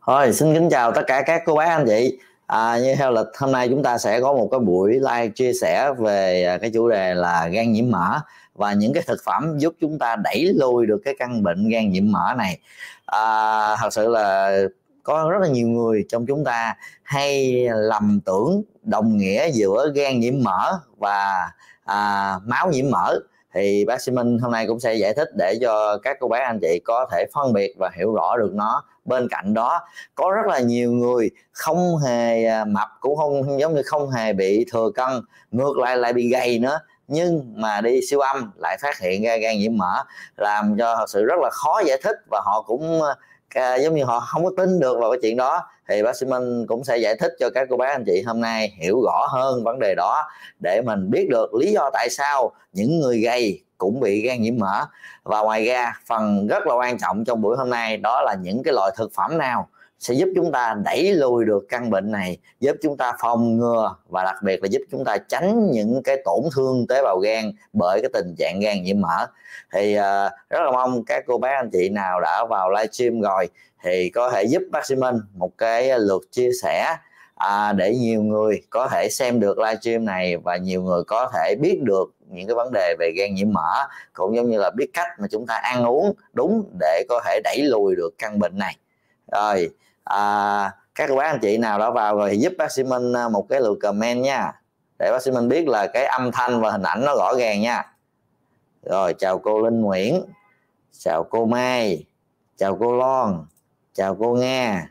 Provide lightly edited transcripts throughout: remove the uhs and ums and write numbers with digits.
Thôi, xin kính chào tất cả các cô bác anh chị. Như theo lịch hôm nay chúng ta sẽ có một cái buổi live chia sẻ về cái chủ đề là gan nhiễm mỡ và những cái thực phẩm giúp chúng ta đẩy lùi được cái căn bệnh gan nhiễm mỡ này. Thật sự là có rất là nhiều người trong chúng ta hay lầm tưởng đồng nghĩa giữa gan nhiễm mỡ và máu nhiễm mỡ. Thì bác sĩ Minh hôm nay cũng sẽ giải thích để cho các cô bác anh chị có thể phân biệt và hiểu rõ được nó. Bên cạnh đó, có rất là nhiều người không hề mập, cũng không giống như không hề bị thừa cân, ngược lại bị gầy nữa, nhưng mà đi siêu âm lại phát hiện ra gan nhiễm mỡ, làm cho thật sự rất là khó giải thích, và họ cũng giống như họ không có tin được vào cái chuyện đó. Thì bác sĩ Minh cũng sẽ giải thích cho các cô bác anh chị hôm nay hiểu rõ hơn vấn đề đó, để mình biết được lý do tại sao những người gầy cũng bị gan nhiễm mỡ. Và ngoài ra, phần rất là quan trọng trong buổi hôm nay đó là những cái loại thực phẩm nào sẽ giúp chúng ta đẩy lùi được căn bệnh này, giúp chúng ta phòng ngừa và đặc biệt là giúp chúng ta tránh những cái tổn thương tế bào gan bởi cái tình trạng gan nhiễm mỡ. Thì rất là mong các cô bác anh chị nào đã vào livestream rồi thì có thể giúp bác sĩ Minh một cái lượt chia sẻ, để nhiều người có thể xem được livestream này và nhiều người có thể biết được những cái vấn đề về gan nhiễm mỡ, cũng giống như là biết cách mà chúng ta ăn uống đúng để có thể đẩy lùi được căn bệnh này. Rồi, các bác anh chị nào đã vào rồi thì giúp bác sĩ Minh một cái lượt comment nha, để bác sĩ Minh biết là cái âm thanh và hình ảnh nó rõ ràng nha. Rồi, chào cô Linh Nguyễn, chào cô Mai, chào cô Loan, chào cô Nga,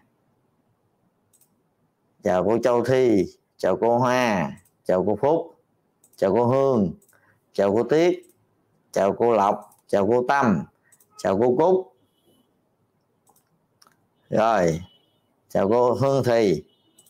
chào cô Châu Thi, chào cô Hoa, chào cô Phúc, chào cô Hương, chào cô Tiết, chào cô Lộc, chào cô Tâm, chào cô Cúc. Rồi, chào cô Hương Thì.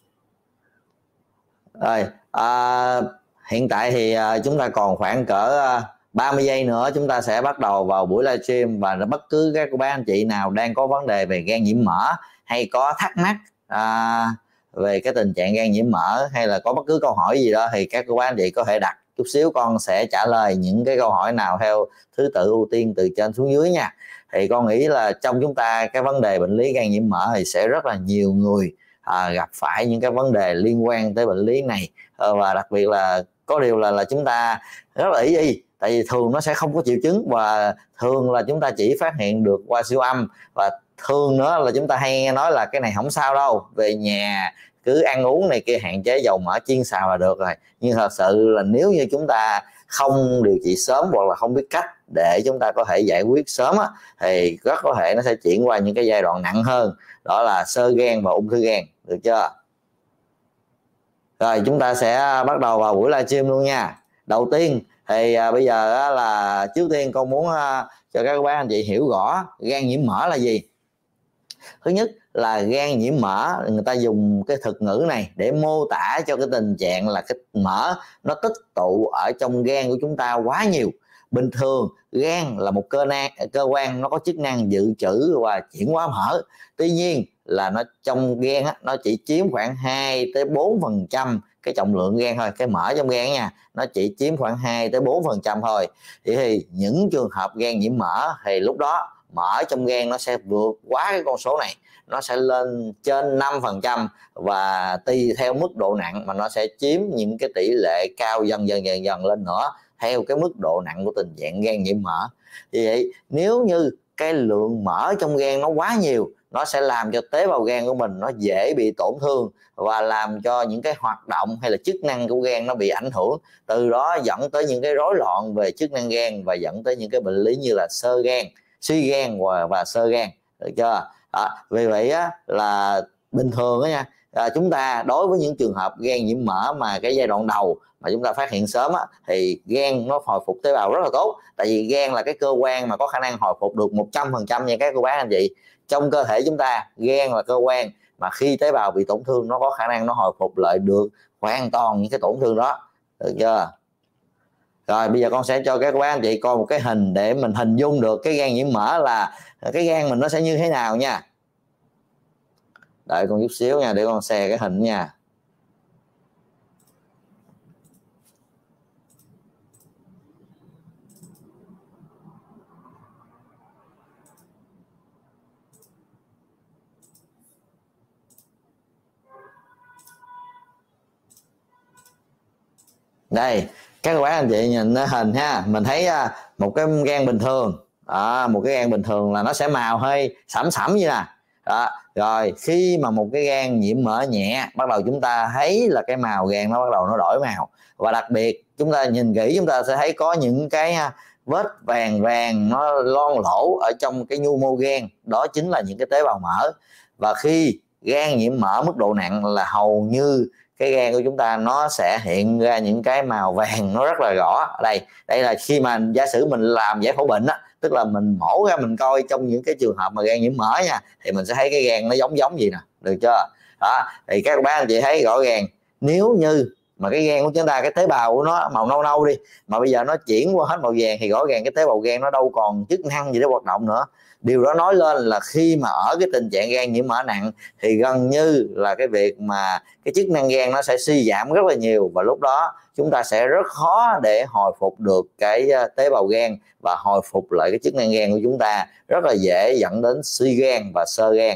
Rồi, hiện tại thì chúng ta còn khoảng cỡ 30 giây nữa chúng ta sẽ bắt đầu vào buổi livestream, và bất cứ các cô bác anh chị nào đang có vấn đề về gan nhiễm mỡ hay có thắc mắc về cái tình trạng gan nhiễm mỡ, hay là có bất cứ câu hỏi gì đó thì các cô bác anh chị có thể đặt, chút xíu con sẽ trả lời những cái câu hỏi nào theo thứ tự ưu tiên từ trên xuống dưới nha. Thì con nghĩ là trong chúng ta cái vấn đề bệnh lý gan nhiễm mỡ thì sẽ rất là nhiều người gặp phải những cái vấn đề liên quan tới bệnh lý này, và đặc biệt là có điều là chúng ta rất là ý y, tại vì thường nó sẽ không có triệu chứng, và thường là chúng ta chỉ phát hiện được qua siêu âm, và thường nữa là chúng ta hay nghe nói là cái này không sao đâu, về nhà cứ ăn uống này kia, hạn chế dầu mỡ chiên xào là được rồi. Nhưng thật sự là nếu như chúng ta không điều trị sớm hoặc là không biết cách để chúng ta có thể giải quyết sớm thì rất có thể nó sẽ chuyển qua những cái giai đoạn nặng hơn, đó là xơ gan và ung thư gan, được chưa? Rồi, chúng ta sẽ bắt đầu vào buổi livestream luôn nha. Đầu tiên thì bây giờ là trước tiên con muốn cho các bác anh chị hiểu rõ gan nhiễm mỡ là gì. Thứ nhất là gan nhiễm mỡ, người ta dùng cái thuật ngữ này để mô tả cho cái tình trạng là cái mỡ nó tích tụ ở trong gan của chúng ta quá nhiều. Bình thường gan là một cơ quan nó có chức năng dự trữ và chuyển hóa mỡ, tuy nhiên là nó trong gan nó chỉ chiếm khoảng 2 tới 4% cái trọng lượng gan thôi, cái mỡ trong gan nha, nó chỉ chiếm khoảng 2 tới 4% thôi. Thì những trường hợp gan nhiễm mỡ thì lúc đó mỡ trong gan nó sẽ vượt quá cái con số này, nó sẽ lên trên 5%, và tùy theo mức độ nặng mà nó sẽ chiếm những cái tỷ lệ cao dần dần lên nữa theo cái mức độ nặng của tình trạng gan nhiễm mỡ. Vì vậy nếu như cái lượng mỡ trong gan nó quá nhiều, nó sẽ làm cho tế bào gan của mình nó dễ bị tổn thương, và làm cho những cái hoạt động hay là chức năng của gan nó bị ảnh hưởng, từ đó dẫn tới những cái rối loạn về chức năng gan và dẫn tới những cái bệnh lý như là xơ gan, suy gan và xơ gan, được chưa? Vì vậy là bình thường nha, chúng ta đối với những trường hợp gan nhiễm mỡ mà cái giai đoạn đầu mà chúng ta phát hiện sớm thì gan nó hồi phục tế bào rất là tốt, tại vì gan là cái cơ quan mà có khả năng hồi phục được 100% nha các cô bác anh chị. Trong cơ thể chúng ta, gan là cơ quan mà khi tế bào bị tổn thương nó có khả năng nó hồi phục lại được hoàn toàn những cái tổn thương đó, được chưa? Rồi bây giờ con sẽ cho các bác anh chị coi một cái hình để mình hình dung được cái gan nhiễm mỡ là cái gan mình nó sẽ như thế nào nha. Đợi con chút xíu nha, để con share cái hình nha. Đây các bạn anh chị nhìn hình ha, mình thấy một cái gan bình thường, một cái gan bình thường là nó sẽ màu hơi sẫm sẫm như nè. Đó. Rồi khi mà một cái gan nhiễm mỡ nhẹ, bắt đầu chúng ta thấy là cái màu gan nó bắt đầu nó đổi màu, và đặc biệt chúng ta nhìn kỹ chúng ta sẽ thấy có những cái vết vàng vàng nó loang lỗ ở trong cái nhu mô gan, đó chính là những cái tế bào mỡ. Và khi gan nhiễm mỡ mức độ nặng là hầu như cái gan của chúng ta nó sẽ hiện ra những cái màu vàng nó rất là rõ. Ở đây là khi mà giả sử mình làm giải phẫu bệnh á, tức là mình mổ ra mình coi trong những cái trường hợp mà gan nhiễm mỡ nha, thì mình sẽ thấy cái gan nó giống gì nè, được chưa? Đó, thì các bác anh chị thấy rõ ràng, nếu như mà cái gan của chúng ta, cái tế bào của nó màu nâu nâu đi, mà bây giờ nó chuyển qua hết màu vàng, thì rõ ràng cái tế bào gan nó đâu còn chức năng gì để hoạt động nữa. Điều đó nói lên là khi mà ở cái tình trạng gan nhiễm mỡ nặng thì gần như là cái việc mà cái chức năng gan nó sẽ suy giảm rất là nhiều, và lúc đó chúng ta sẽ rất khó để hồi phục được cái tế bào gan và hồi phục lại cái chức năng gan của chúng ta, rất là dễ dẫn đến suy gan và xơ gan.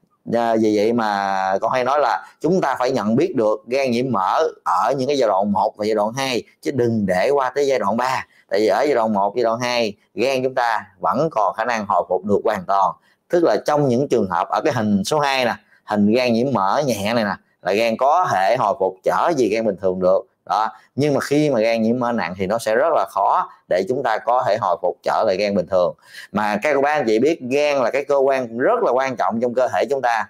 Vì vậy mà con hay nói là chúng ta phải nhận biết được gan nhiễm mỡ ở những cái giai đoạn 1 và giai đoạn 2, chứ đừng để qua tới giai đoạn 3. Tại vì ở giai đoạn 1, giai đoạn 2 gan chúng ta vẫn còn khả năng hồi phục được hoàn toàn. Tức là trong những trường hợp ở cái hình số 2 nè, hình gan nhiễm mỡ nhẹ này nè, là gan có thể hồi phục trở về gan bình thường được. Đó. Nhưng mà khi mà gan nhiễm mỡ nặng thì nó sẽ rất là khó để chúng ta có thể hồi phục trở lại gan bình thường. Mà các cô bác anh chị biết gan là cái cơ quan rất là quan trọng trong cơ thể chúng ta.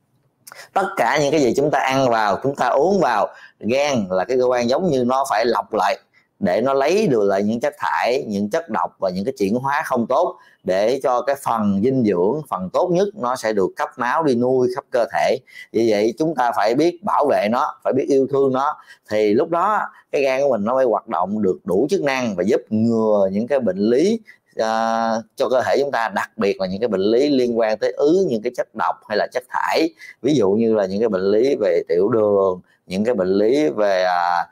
Tất cả những cái gì chúng ta ăn vào, chúng ta uống vào, gan là cái cơ quan giống như nó phải lọc lại để nó lấy được lại những chất thải, những chất độc và những cái chuyển hóa không tốt, để cho cái phần dinh dưỡng, phần tốt nhất nó sẽ được cấp máu đi nuôi khắp cơ thể. Vì vậy chúng ta phải biết bảo vệ nó, phải biết yêu thương nó, thì lúc đó cái gan của mình nó mới hoạt động được đủ chức năng và giúp ngừa những cái bệnh lý cho cơ thể chúng ta, đặc biệt là những cái bệnh lý liên quan tới những cái chất độc hay là chất thải, ví dụ như là những cái bệnh lý về tiểu đường, những cái bệnh lý về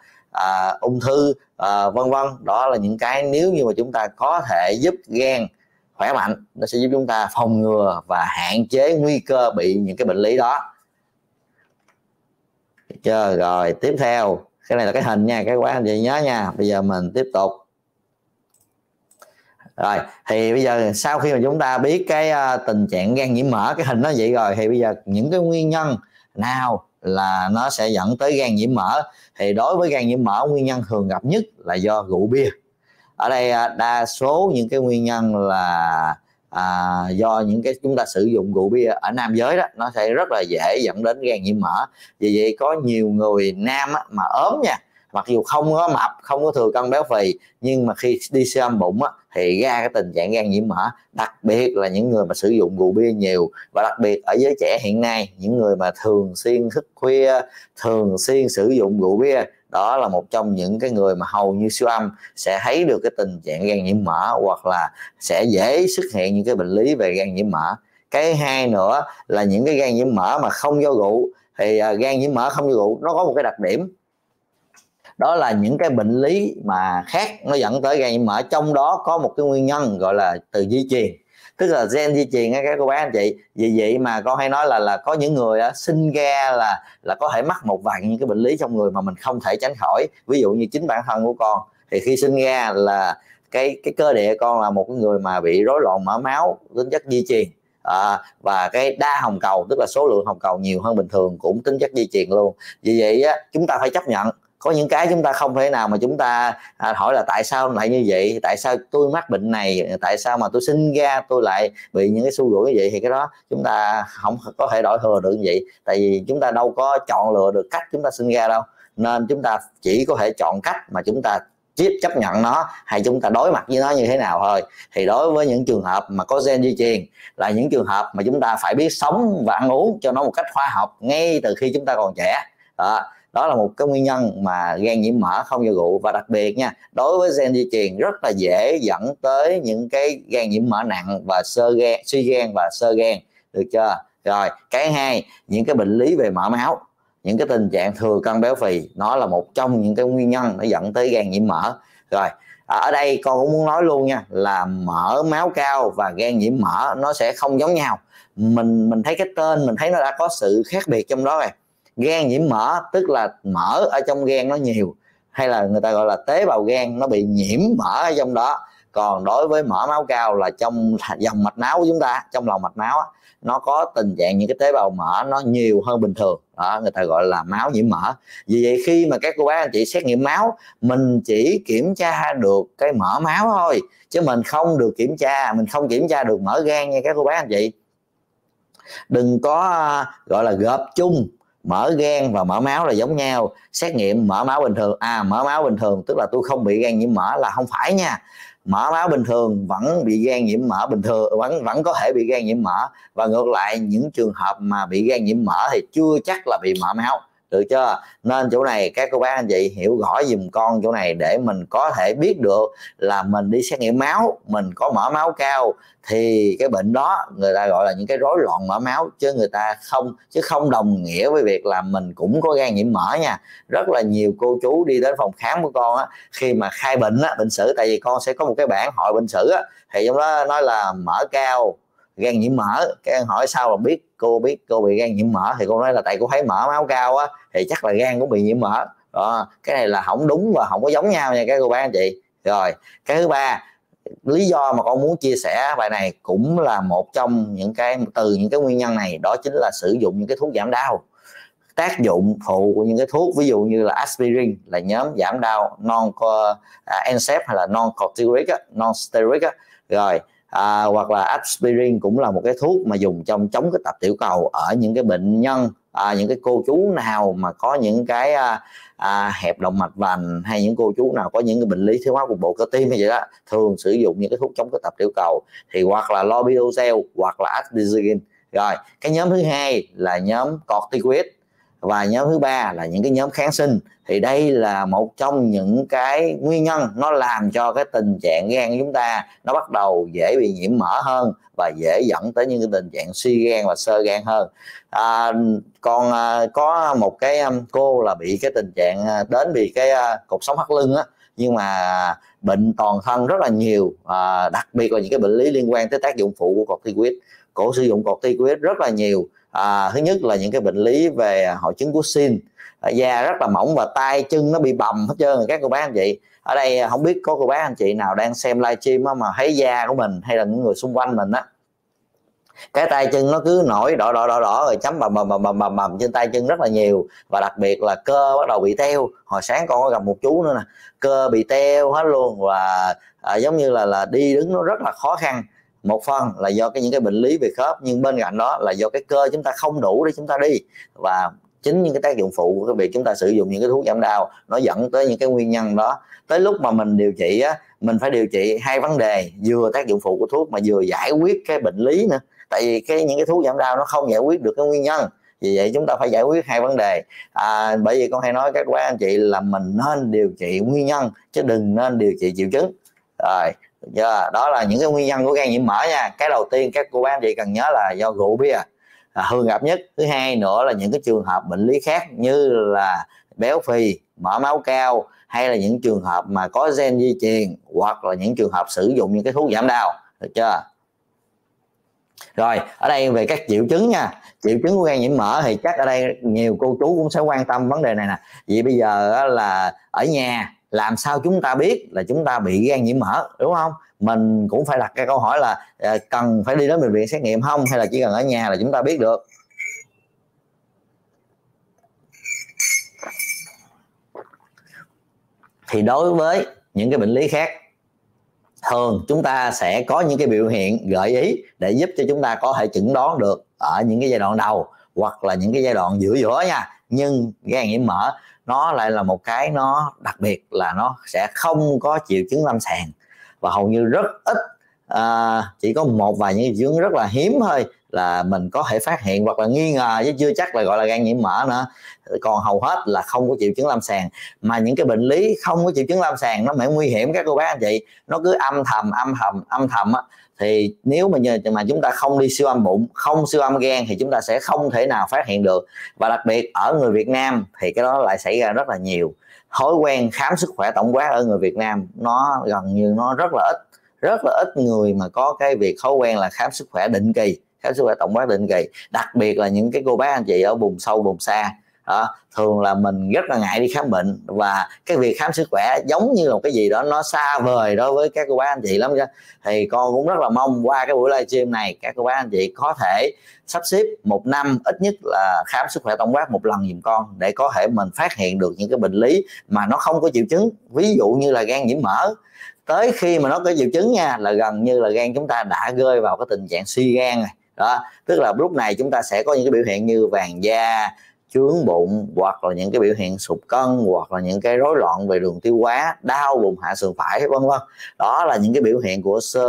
ung thư, vân vân. Đó là những cái nếu như mà chúng ta có thể giúp gan khỏe mạnh, nó sẽ giúp chúng ta phòng ngừa và hạn chế nguy cơ bị những cái bệnh lý đó. Được chưa? Rồi tiếp theo, cái này là cái hình nha, các bạn chị nhớ nha. Bây giờ mình tiếp tục. Rồi thì bây giờ sau khi mà chúng ta biết cái tình trạng gan nhiễm mỡ, cái hình nó vậy rồi, thì bây giờ những cái nguyên nhân nào là nó sẽ dẫn tới gan nhiễm mỡ? Thì đối với gan nhiễm mỡ, nguyên nhân thường gặp nhất là do rượu bia. Ở đây đa số những cái nguyên nhân là do những cái chúng ta sử dụng rượu bia ở nam giới đó, nó sẽ rất là dễ dẫn đến gan nhiễm mỡ. Vì vậy có nhiều người nam mà ốm nha, mặc dù không có mập, không có thừa cân béo phì, nhưng mà khi đi siêu âm bụng thì ra cái tình trạng gan nhiễm mỡ, đặc biệt là những người mà sử dụng rượu bia nhiều, và đặc biệt ở giới trẻ hiện nay, những người mà thường xuyên thức khuya, thường xuyên sử dụng rượu bia, đó là một trong những cái người mà hầu như siêu âm sẽ thấy được cái tình trạng gan nhiễm mỡ, hoặc là sẽ dễ xuất hiện những cái bệnh lý về gan nhiễm mỡ. Cái hai nữa là những cái gan nhiễm mỡ mà không do rượu, thì gan nhiễm mỡ không do rượu nó có một cái đặc điểm, đó là những cái bệnh lý mà khác nó dẫn tới gan nhiễm mỡ, trong đó có một cái nguyên nhân gọi là từ di truyền, tức là gen di truyền các cô bác anh chị. Vì vậy mà con hay nói là có những người sinh ra là có thể mắc một vài những cái bệnh lý trong người mà mình không thể tránh khỏi. Ví dụ như chính bản thân của con thì khi sinh ra là cái cơ địa con là một cái người mà bị rối loạn mỡ máu tính chất di truyền, và cái đa hồng cầu, tức là số lượng hồng cầu nhiều hơn bình thường, cũng tính chất di truyền luôn. Vì vậy chúng ta phải chấp nhận có những cái chúng ta không thể nào mà chúng ta hỏi là tại sao lại như vậy, tại sao tôi mắc bệnh này, tại sao mà tôi sinh ra tôi lại bị những cái xu hướng như vậy, thì cái đó chúng ta không có thể đổi thừa được như vậy. Tại vì chúng ta đâu có chọn lựa được cách chúng ta sinh ra đâu, nên chúng ta chỉ có thể chọn cách mà chúng ta chấp nhận nó, hay chúng ta đối mặt với nó như thế nào thôi. Thì đối với những trường hợp mà có gen di truyền là những trường hợp mà chúng ta phải biết sống và ăn uống cho nó một cách khoa học ngay từ khi chúng ta còn trẻ. Đó là một cái nguyên nhân mà gan nhiễm mỡ không do rượu. Và đặc biệt nha, đối với gen di truyền rất là dễ dẫn tới những cái gan nhiễm mỡ nặng và suy gan và xơ gan, được chưa? Rồi cái hai, những cái bệnh lý về mỡ máu, những cái tình trạng thừa cân béo phì, nó là một trong những cái nguyên nhân nó dẫn tới gan nhiễm mỡ. Rồi ở đây con cũng muốn nói luôn nha, là mỡ máu cao và gan nhiễm mỡ nó sẽ không giống nhau. Mình thấy cái tên mình thấy nó đã có sự khác biệt trong đó rồi. Gan nhiễm mỡ tức là mỡ ở trong gan nó nhiều, hay là người ta gọi là tế bào gan nó bị nhiễm mỡ ở trong đó. Còn đối với mỡ máu cao là trong dòng mạch máu của chúng ta, trong lòng mạch máu nó có tình trạng những cái tế bào mỡ nó nhiều hơn bình thường đó, người ta gọi là máu nhiễm mỡ. Vì vậy khi mà các cô bác anh chị xét nghiệm máu, mình chỉ kiểm tra được cái mỡ máu thôi, chứ mình không được kiểm tra, mình không kiểm tra được mỡ gan nha các cô bác anh chị. Đừng có gọi là gộp chung mỡ gan và mỡ máu là giống nhau. Xét nghiệm mỡ máu bình thường, mỡ máu bình thường tức là tôi không bị gan nhiễm mỡ, là không phải nha. Mỡ máu bình thường vẫn bị gan nhiễm mỡ bình thường, vẫn có thể bị gan nhiễm mỡ. Và ngược lại, những trường hợp mà bị gan nhiễm mỡ thì chưa chắc là bị mỡ máu, được chưa? Nên chỗ này các cô bác anh chị hiểu rõ dùm con chỗ này để mình có thể biết được là mình đi xét nghiệm máu, mình có mỡ máu cao thì cái bệnh đó người ta gọi là những cái rối loạn mỡ máu, chứ không đồng nghĩa với việc là mình cũng có gan nhiễm mỡ nha. Rất là nhiều cô chú đi đến phòng khám của con khi mà khai bệnh bệnh sử, tại vì con sẽ có một cái bảng hội bệnh sử thì trong đó nói là mỡ cao, gan nhiễm mỡ. Cái hỏi sao mà biết cô bị gan nhiễm mỡ, thì cô nói là tại cô thấy mỡ máu cao thì chắc là gan cũng bị nhiễm mỡ đó. Cái này là không đúng và không có giống nhau nha các cô bác anh chị. Rồi cái thứ ba, lý do mà con muốn chia sẻ bài này cũng là một trong những cái nguyên nhân này, đó chính là sử dụng những cái thuốc giảm đau. Tác dụng phụ của những cái thuốc ví dụ như là aspirin là nhóm giảm đau non NSAID hay là non corticoid non steroid rồi hoặc là aspirin cũng là một cái thuốc mà dùng trong chống cái tập tiểu cầu ở những cái bệnh nhân, những cái cô chú nào mà có những cái hẹp động mạch vành, hay những cô chú nào có những cái bệnh lý thiếu máu cục bộ cơ tim hay vậy đó, thường sử dụng những cái thuốc chống cái tập tiểu cầu thì hoặc là lobidocel hoặc là adenosine. Rồi cái nhóm thứ hai là nhóm corticoid và nhóm thứ ba là những cái nhóm kháng sinh. Thì đây là một trong những cái nguyên nhân nó làm cho cái tình trạng gan của chúng ta nó bắt đầu dễ bị nhiễm mỡ hơn và dễ dẫn tới những cái tình trạng suy gan và xơ gan hơn. Còn có một cái cô là bị cái tình trạng đến vì cái cột sống thắt lưng nhưng mà bệnh toàn thân rất là nhiều, đặc biệt là những cái bệnh lý liên quan tới tác dụng phụ của corticoid. Cổ sử dụng corticoid rất là nhiều. Thứ nhất là những cái bệnh lý về hội chứng Cushing, da rất là mỏng và tay chân nó bị bầm hết trơn. Các cô bác anh chị ở đây không biết có cô bác anh chị nào đang xem livestream mà thấy da của mình hay là những người xung quanh mình cái tay chân nó cứ nổi đỏ rồi chấm bầm trên tay chân rất là nhiều, và đặc biệt là cơ bắt đầu bị teo. Hồi sáng con có gặp một chú nữa nè, cơ bị teo hết luôn, và giống như là đi đứng nó rất là khó khăn. Một phần là do những cái bệnh lý về khớp, nhưng bên cạnh đó là do cái cơ chúng ta không đủ để chúng ta đi, và chính những cái tác dụng phụ của cái việc chúng ta sử dụng những cái thuốc giảm đau nó dẫn tới những cái nguyên nhân đó. Tới lúc mà mình điều trị mình phải điều trị hai vấn đề, vừa tác dụng phụ của thuốc mà vừa giải quyết cái bệnh lý nữa. Tại vì những cái thuốc giảm đau nó không giải quyết được cái nguyên nhân, vì vậy chúng ta phải giải quyết hai vấn đề. Bởi vì con hay nói các bác anh chị là mình nên điều trị nguyên nhân chứ đừng nên điều trị triệu chứng. Rồi đó là những cái nguyên nhân của gan nhiễm mỡ nha. Cái đầu tiên các cô bác anh chị cần nhớ là do rượu bia thường gặp nhất. Thứ hai nữa là những cái trường hợp bệnh lý khác như là béo phì, mỡ máu cao, hay là những trường hợp mà có gen di truyền, hoặc là những trường hợp sử dụng những cái thuốc giảm đau, được chưa? Rồi ở đây về các triệu chứng nha. Triệu chứng của gan nhiễm mỡ thì chắc ở đây nhiều cô chú cũng sẽ quan tâm vấn đề này nè. Vì bây giờ là ở nhà làm sao chúng ta biết là chúng ta bị gan nhiễm mỡ, đúng không? Mình cũng phải đặt cái câu hỏi là cần phải đi đến bệnh viện xét nghiệm không, hay là chỉ cần ở nhà là chúng ta biết được. Thì đối với những cái bệnh lý khác, thường chúng ta sẽ có những cái biểu hiện gợi ý để giúp cho chúng ta có thể chẩn đoán được ở những cái giai đoạn đầu hoặc là những cái giai đoạn giữa nha. Nhưng gan nhiễm mỡ nó lại là một cái nó đặc biệt là nó sẽ không có triệu chứng lâm sàng, và hầu như rất ít, chỉ có một vài những triệu chứng rất là hiếm thôi là mình có thể phát hiện hoặc là nghi ngờ, chứ chưa chắc là gọi là gan nhiễm mỡ nữa. Còn hầu hết là không có triệu chứng lâm sàng. Mà những cái bệnh lý không có triệu chứng lâm sàng nó mới nguy hiểm các cô bác anh chị. Nó cứ âm thầm thì nếu mà chúng ta không đi siêu âm bụng, không siêu âm gan thì chúng ta sẽ không thể nào phát hiện được. Và đặc biệt ở người Việt Nam thì cái đó lại xảy ra rất là nhiều. Thói quen khám sức khỏe tổng quát ở người Việt Nam nó gần như nó rất là ít người mà có cái việc thói quen là khám sức khỏe định kỳ, khám sức khỏe tổng quát định kỳ. Đặc biệt là những cái cô bác anh chị ở vùng sâu vùng xa, đó, thường là mình rất là ngại đi khám bệnh, và cái việc khám sức khỏe giống như là một cái gì đó nó xa vời đối với các cô bác anh chị lắm chứ. Thì con cũng rất là mong qua cái buổi livestream này các cô bác anh chị có thể sắp xếp một năm ít nhất là khám sức khỏe tổng quát một lần giùm con, để có thể mình phát hiện được những cái bệnh lý mà nó không có triệu chứng, ví dụ như là gan nhiễm mỡ. Tới khi mà nó có triệu chứng nha, là gần như là gan chúng ta đã rơi vào cái tình trạng suy gan rồi đó, tức là lúc này chúng ta sẽ có những cái biểu hiện như vàng da, chướng bụng, hoặc là những cái biểu hiện sụt cân, hoặc là những cái rối loạn về đường tiêu hóa, đau vùng hạ sườn phải, vân vân. Đó là những cái biểu hiện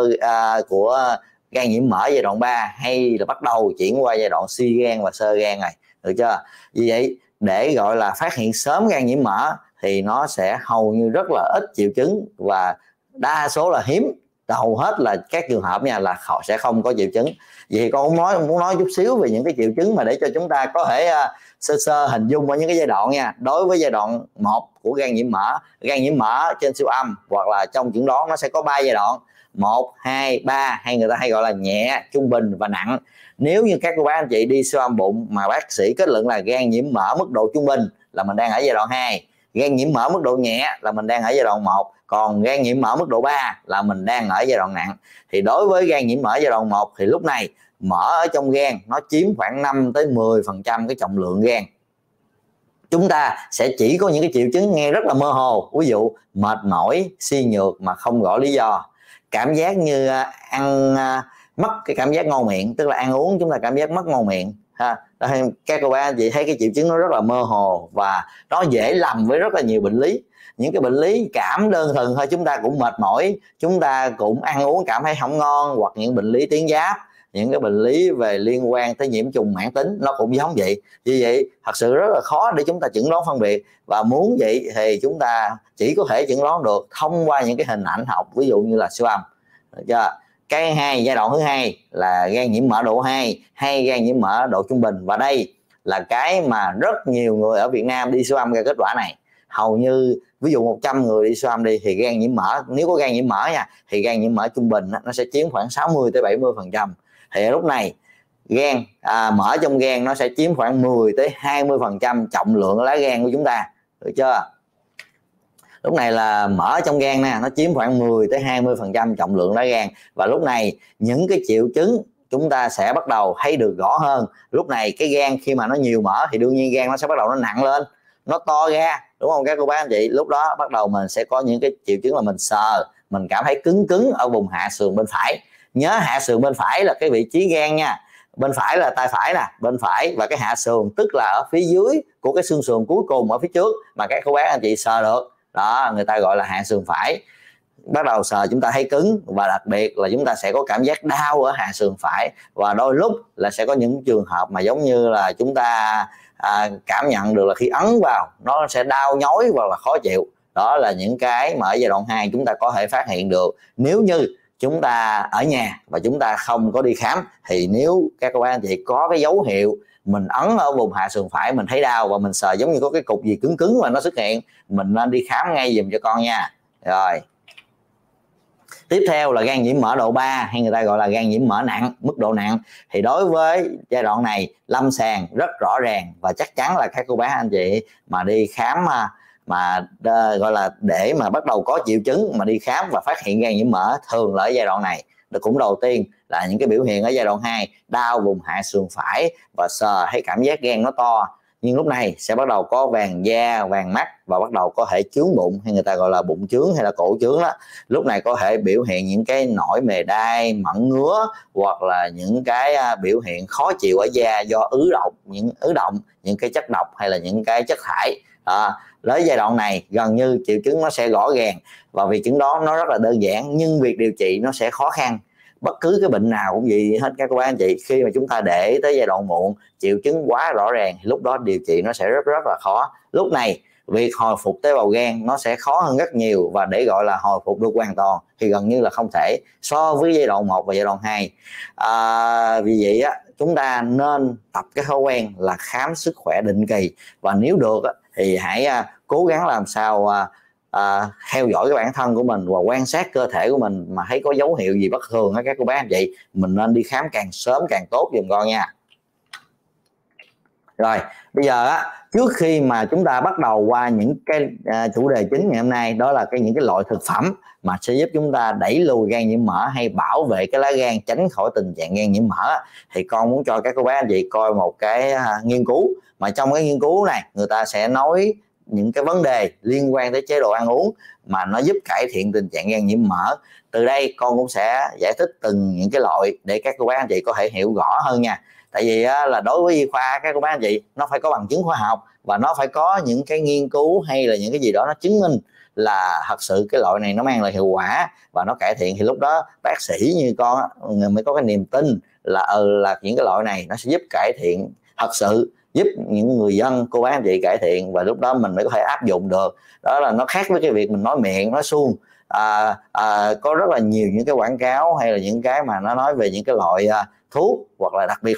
của gan nhiễm mỡ giai đoạn 3, hay là bắt đầu chuyển qua giai đoạn suy gan và xơ gan này, được chưa? Vì vậy để gọi là phát hiện sớm gan nhiễm mỡ thì nó sẽ hầu như rất là ít triệu chứng, và đa số là hiếm, hầu hết là các trường hợp nha là họ sẽ không có triệu chứng. Vậy con muốn nói chút xíu về những cái triệu chứng mà để cho chúng ta có thể sơ hình dung ở những cái giai đoạn nha. Đối với giai đoạn 1 của gan nhiễm mỡ trên siêu âm hoặc là trong chẩn đoán nó sẽ có 3 giai đoạn: 1, 2, 3, hay người ta hay gọi là nhẹ, trung bình và nặng. Nếu như các cô bác anh chị đi siêu âm bụng mà bác sĩ kết luận là gan nhiễm mỡ mức độ trung bình là mình đang ở giai đoạn 2, gan nhiễm mỡ mức độ nhẹ là mình đang ở giai đoạn 1, còn gan nhiễm mỡ mức độ 3 là mình đang ở giai đoạn nặng. Thì đối với gan nhiễm mỡ giai đoạn 1 thì lúc này mỡ ở trong gan nó chiếm khoảng 5 tới 10% cái trọng lượng gan. Chúng ta sẽ chỉ có những cái triệu chứng nghe rất là mơ hồ, ví dụ mệt mỏi, suy nhược mà không rõ lý do, cảm giác như ăn mất cái cảm giác ngon miệng, tức là ăn uống chúng ta cảm giác mất ngon miệng ha. Các cô bác anh chị thấy cái triệu chứng nó rất là mơ hồ và nó dễ lầm với rất là nhiều bệnh lý. Những cái bệnh lý cảm đơn thuần thôi chúng ta cũng mệt mỏi, chúng ta cũng ăn uống cảm thấy không ngon, hoặc những bệnh lý tuyến giáp, những cái bệnh lý về liên quan tới nhiễm trùng mãn tính nó cũng giống vậy. Vì vậy thật sự rất là khó để chúng ta chẩn đoán phân biệt, và muốn vậy thì chúng ta chỉ có thể chẩn đoán được thông qua những cái hình ảnh học, ví dụ như là siêu âm. Được chưa? Cái giai đoạn thứ hai là gan nhiễm mỡ độ 2 hay gan nhiễm mỡ độ trung bình, và đây là cái mà rất nhiều người ở Việt Nam đi siêu âm ra kết quả này. Hầu như ví dụ 100 người đi siêu âm đi thì gan nhiễm mỡ, nếu có gan nhiễm mỡ nha, thì gan nhiễm mỡ trung bình nó sẽ chiếm khoảng 60 tới 70%. Thì lúc này gan mỡ trong gan nó sẽ chiếm khoảng 10 tới 20% trọng lượng lá gan của chúng ta, được chưa? Lúc này là mỡ trong gan nè, nó chiếm khoảng 10 tới 20% trọng lượng lá gan, và lúc này những cái triệu chứng chúng ta sẽ bắt đầu thấy được rõ hơn. Lúc này cái gan khi mà nó nhiều mỡ thì đương nhiên gan nó sẽ bắt đầu nó nặng lên, nó to ra, đúng không các cô bác anh chị? Lúc đó bắt đầu mình sẽ có những cái triệu chứng là mình sờ, mình cảm thấy cứng cứng ở vùng hạ sườn bên phải. Nhớ hạ sườn bên phải là cái vị trí gan nha, bên phải là tay phải nè, bên phải, và cái hạ sườn tức là ở phía dưới của cái xương sườn cuối cùng ở phía trước mà các cô bác anh chị sờ được đó, người ta gọi là hạ sườn phải. Bắt đầu sờ chúng ta thấy cứng, và đặc biệt là chúng ta sẽ có cảm giác đau ở hạ sườn phải, và đôi lúc là sẽ có những trường hợp mà giống như là chúng ta cảm nhận được là khi ấn vào nó sẽ đau nhói hoặc là khó chịu. Đó là những cái mà ở giai đoạn 2 chúng ta có thể phát hiện được nếu như chúng ta ở nhà và chúng ta không có đi khám. Thì nếu các cô bác anh chị có cái dấu hiệu mình ấn ở vùng hạ sườn phải, mình thấy đau và mình sờ giống như có cái cục gì cứng cứng mà nó xuất hiện, mình nên đi khám ngay giùm cho con nha. Rồi tiếp theo là gan nhiễm mỡ độ 3 hay người ta gọi là gan nhiễm mỡ nặng, mức độ nặng. Thì đối với giai đoạn này lâm sàng rất rõ ràng, và chắc chắn là các cô bác anh chị mà đi khám mà gọi là để mà bắt đầu có triệu chứng mà đi khám và phát hiện gan nhiễm mỡ thường là ở giai đoạn này. Nó cũng đầu tiên là những cái biểu hiện ở giai đoạn 2, đau vùng hạ sườn phải và sờ thấy cảm giác gan nó to, nhưng lúc này sẽ bắt đầu có vàng da, vàng mắt và bắt đầu có thể chướng bụng, hay người ta gọi là bụng chướng hay là cổ chướng đó. Lúc này có thể biểu hiện những cái nổi mề đay, mẩn ngứa, hoặc là những cái biểu hiện khó chịu ở da do ứ động những cái chất độc hay là những cái chất thải. Tới giai đoạn này gần như triệu chứng nó sẽ rõ ràng, và việc chẩn đoán nó rất là đơn giản, nhưng việc điều trị nó sẽ khó khăn. Bất cứ cái bệnh nào cũng vậy hết các cô bác anh chị, khi mà chúng ta để tới giai đoạn muộn, triệu chứng quá rõ ràng thì lúc đó điều trị nó sẽ rất là khó. Lúc này việc hồi phục tế bào gan nó sẽ khó hơn rất nhiều, và để gọi là hồi phục được hoàn toàn thì gần như là không thể so với giai đoạn 1 và giai đoạn 2. Vì vậy chúng ta nên tập cái thói quen là khám sức khỏe định kỳ, và nếu được thì hãy cố gắng làm sao theo dõi cái bản thân của mình và quan sát cơ thể của mình, mà thấy có dấu hiệu gì bất thường các cô bác anh chị, mình nên đi khám càng sớm càng tốt giùm con nha. Rồi bây giờ á, trước khi mà chúng ta bắt đầu qua những cái chủ đề chính ngày hôm nay, đó là những cái loại thực phẩm mà sẽ giúp chúng ta đẩy lùi gan nhiễm mỡ hay bảo vệ cái lá gan tránh khỏi tình trạng gan nhiễm mỡ, thì con muốn cho các cô bác anh chị coi một cái nghiên cứu, mà trong cái nghiên cứu này người ta sẽ nói những cái vấn đề liên quan tới chế độ ăn uống mà nó giúp cải thiện tình trạng gan nhiễm mỡ. Từ đây con cũng sẽ giải thích từng những cái loại để các cô bác anh chị có thể hiểu rõ hơn nha. Tại vì là đối với y khoa các cô bác anh chị, nó phải có bằng chứng khoa học và nó phải có những cái nghiên cứu hay là những cái gì đó nó chứng minh là thật sự cái loại này nó mang lại hiệu quả và nó cải thiện, thì lúc đó bác sĩ như con mới có cái niềm tin là những cái loại này nó sẽ giúp cải thiện thật sự, giúp những người dân cô bác anh chị cải thiện, và lúc đó mình mới có thể áp dụng được. Đó là nó khác với cái việc mình nói miệng nói suông. Có rất là nhiều những cái quảng cáo hay là những cái mà nó nói về những cái loại thuốc, hoặc là đặc biệt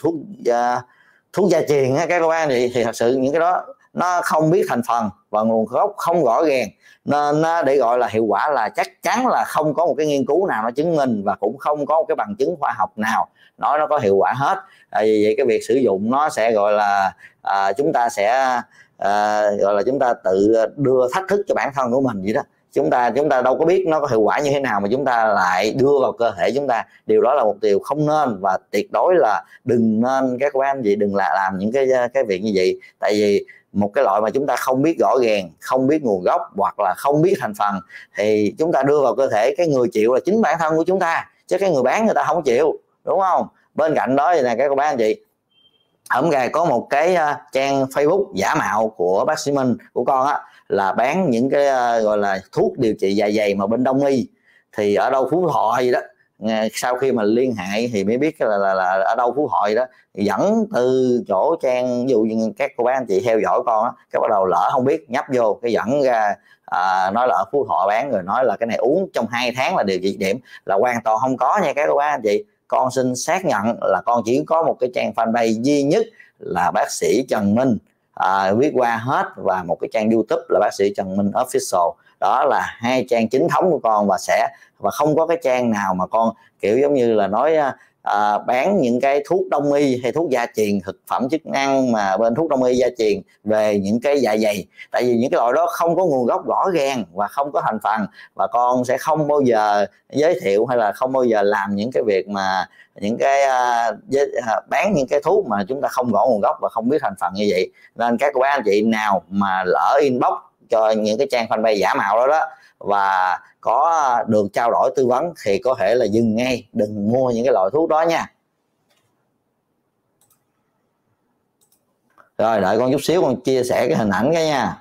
thuốc gia truyền các cô bác anh chị, thì thật sự những cái đó nó không biết thành phần và nguồn gốc không rõ ràng, nên để gọi là hiệu quả là chắc chắn là không có một cái nghiên cứu nào nó chứng minh, và cũng không có một cái bằng chứng khoa học nào nói nó có hiệu quả hết. Vì vậy cái việc sử dụng nó sẽ gọi là chúng ta sẽ gọi là chúng ta tự đưa thách thức cho bản thân của mình vậy đó. Chúng ta đâu có biết nó có hiệu quả như thế nào mà chúng ta lại đưa vào cơ thể chúng ta. Điều đó là một điều không nên, và tuyệt đối là đừng nên, các bạn anh chị đừng làm những cái việc như vậy. Tại vì một cái loại mà chúng ta không biết rõ ràng, không biết nguồn gốc hoặc là không biết thành phần thì chúng ta đưa vào cơ thể, cái người chịu là chính bản thân của chúng ta, chứ cái người bán người ta không chịu, đúng không? Bên cạnh đó thì này các bạn anh chị, hôm nay có một cái trang Facebook giả mạo của bác sĩ Minh của con á, là bán những cái gọi là thuốc điều trị dạ dày mà bên Đông y, thì ở đâu Phú Thọ gì đó. Sau khi mà liên hệ thì mới biết là ở đâu Phú Thọ gì đó, dẫn từ chỗ trang, ví dụ như các cô bác anh chị theo dõi con á, cái bắt đầu lỡ không biết nhấp vô cái dẫn ra nói là ở Phú Thọ bán, rồi nói là cái này uống trong 2 tháng là điều trị điểm, là hoàn toàn không có nha các cô bác anh chị. Con xin xác nhận là con chỉ có một cái trang fanpage duy nhất là bác sĩ Trần Minh viết qua hết, và một cái trang YouTube là bác sĩ Trần Minh Official. Đó là 2 trang chính thống của con, và không có cái trang nào mà con kiểu giống như là nói bán những cái thuốc đông y hay thuốc gia truyền, thực phẩm chức năng mà bên thuốc đông y gia truyền về những cái dạ dày. Tại vì những cái loại đó không có nguồn gốc rõ ràng và không có thành phần, và con sẽ không bao giờ giới thiệu hay là không bao giờ làm những cái việc mà những cái bán những cái thuốc mà chúng ta không rõ nguồn gốc và không biết thành phần như vậy. Nên các cô bác anh chị nào mà lỡ inbox cho những cái trang fanpage giả mạo đó và có được trao đổi tư vấn thì có thể là dừng ngay, đừng mua những cái loại thuốc đó nha. Rồi đợi con chút xíu, con chia sẻ cái hình ảnh cái nha.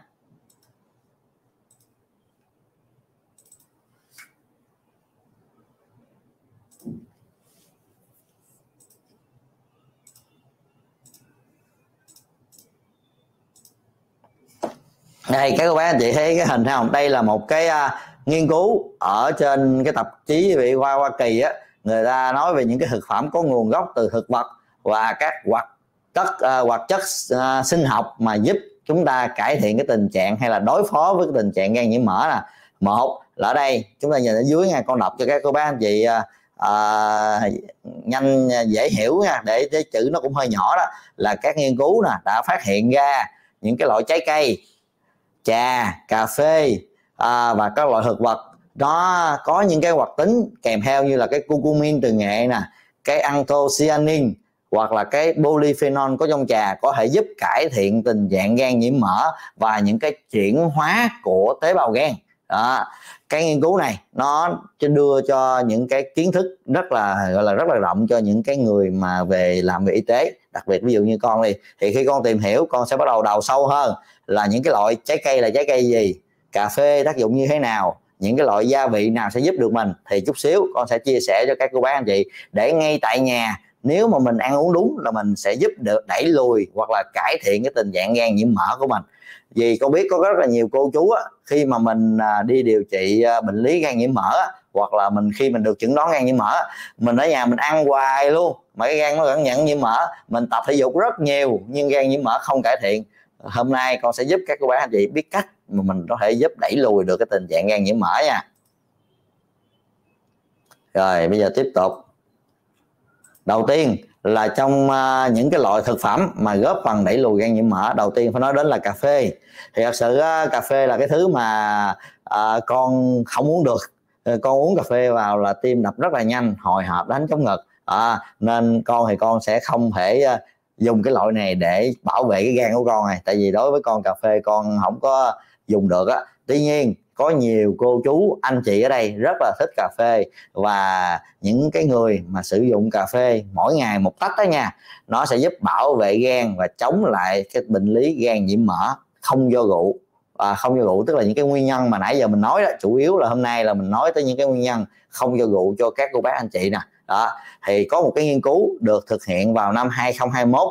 Đây các cô bác anh chị thấy cái hình không? Đây là một cái nghiên cứu ở trên cái tạp chí về Hoa Kỳ á, người ta nói về những cái thực phẩm có nguồn gốc từ thực vật và các hoạt chất sinh học mà giúp chúng ta cải thiện cái tình trạng hay là đối phó với cái tình trạng gan nhiễm mỡ nè. Một là ở đây chúng ta nhìn ở dưới nha, con đọc cho các cô bác anh chị nhanh dễ hiểu nha, để cái chữ nó cũng hơi nhỏ đó, là các nghiên cứu nè đã phát hiện ra những cái loại trái cây, trà, cà phê và các loại thực vật nó có những cái hoạt tính kèm theo như là cái curcumin từ nghệ nè, cái anthocyanin hoặc là cái polyphenol có trong trà có thể giúp cải thiện tình trạng gan nhiễm mỡ và những cái chuyển hóa của tế bào gan. Đó. Cái nghiên cứu này nó đưa cho những cái kiến thức rất là gọi là rất là rộng cho những cái người mà làm về y tế, đặc biệt ví dụ như con đi, thì khi con tìm hiểu con sẽ bắt đầu đào sâu hơn là những cái loại trái cây là trái cây gì, cà phê tác dụng như thế nào, những cái loại gia vị nào sẽ giúp được mình, thì chút xíu con sẽ chia sẻ cho các cô bác anh chị, để ngay tại nhà nếu mà mình ăn uống đúng là mình sẽ giúp được đẩy lùi hoặc là cải thiện cái tình trạng gan nhiễm mỡ của mình. Vì con biết có rất là nhiều cô chú á, khi mà mình đi điều trị bệnh lý gan nhiễm mỡ á, hoặc là khi mình được chẩn đoán gan nhiễm mỡ, mình ở nhà mình ăn hoài luôn mà cái gan nó vẫn nhận nhiễm mỡ, mình tập thể dục rất nhiều nhưng gan nhiễm mỡ không cải thiện. Hôm nay con sẽ giúp các cô bác anh chị biết cách mà mình có thể giúp đẩy lùi được cái tình trạng gan nhiễm mỡ nha. Rồi bây giờ tiếp tục. Đầu tiên là trong những cái loại thực phẩm mà góp phần đẩy lùi gan nhiễm mỡ, đầu tiên phải nói đến là cà phê. Thì thật sự cà phê là cái thứ mà con không uống được. Con uống cà phê vào là tim đập rất là nhanh, hồi hộp đánh trống ngực, nên con sẽ không thể dùng cái loại này để bảo vệ cái gan của con này, tại vì đối với con cà phê con không có dùng được á. Tuy nhiên có nhiều cô chú anh chị ở đây rất là thích cà phê, và những cái người mà sử dụng cà phê mỗi ngày một tách đó nha, nó sẽ giúp bảo vệ gan và chống lại cái bệnh lý gan nhiễm mỡ không do rượu. Không do rượu tức là những cái nguyên nhân mà nãy giờ mình nói đó, chủ yếu là hôm nay là mình nói tới những cái nguyên nhân không do rượu cho các cô bác anh chị nè. Đó, thì có một cái nghiên cứu được thực hiện vào năm 2021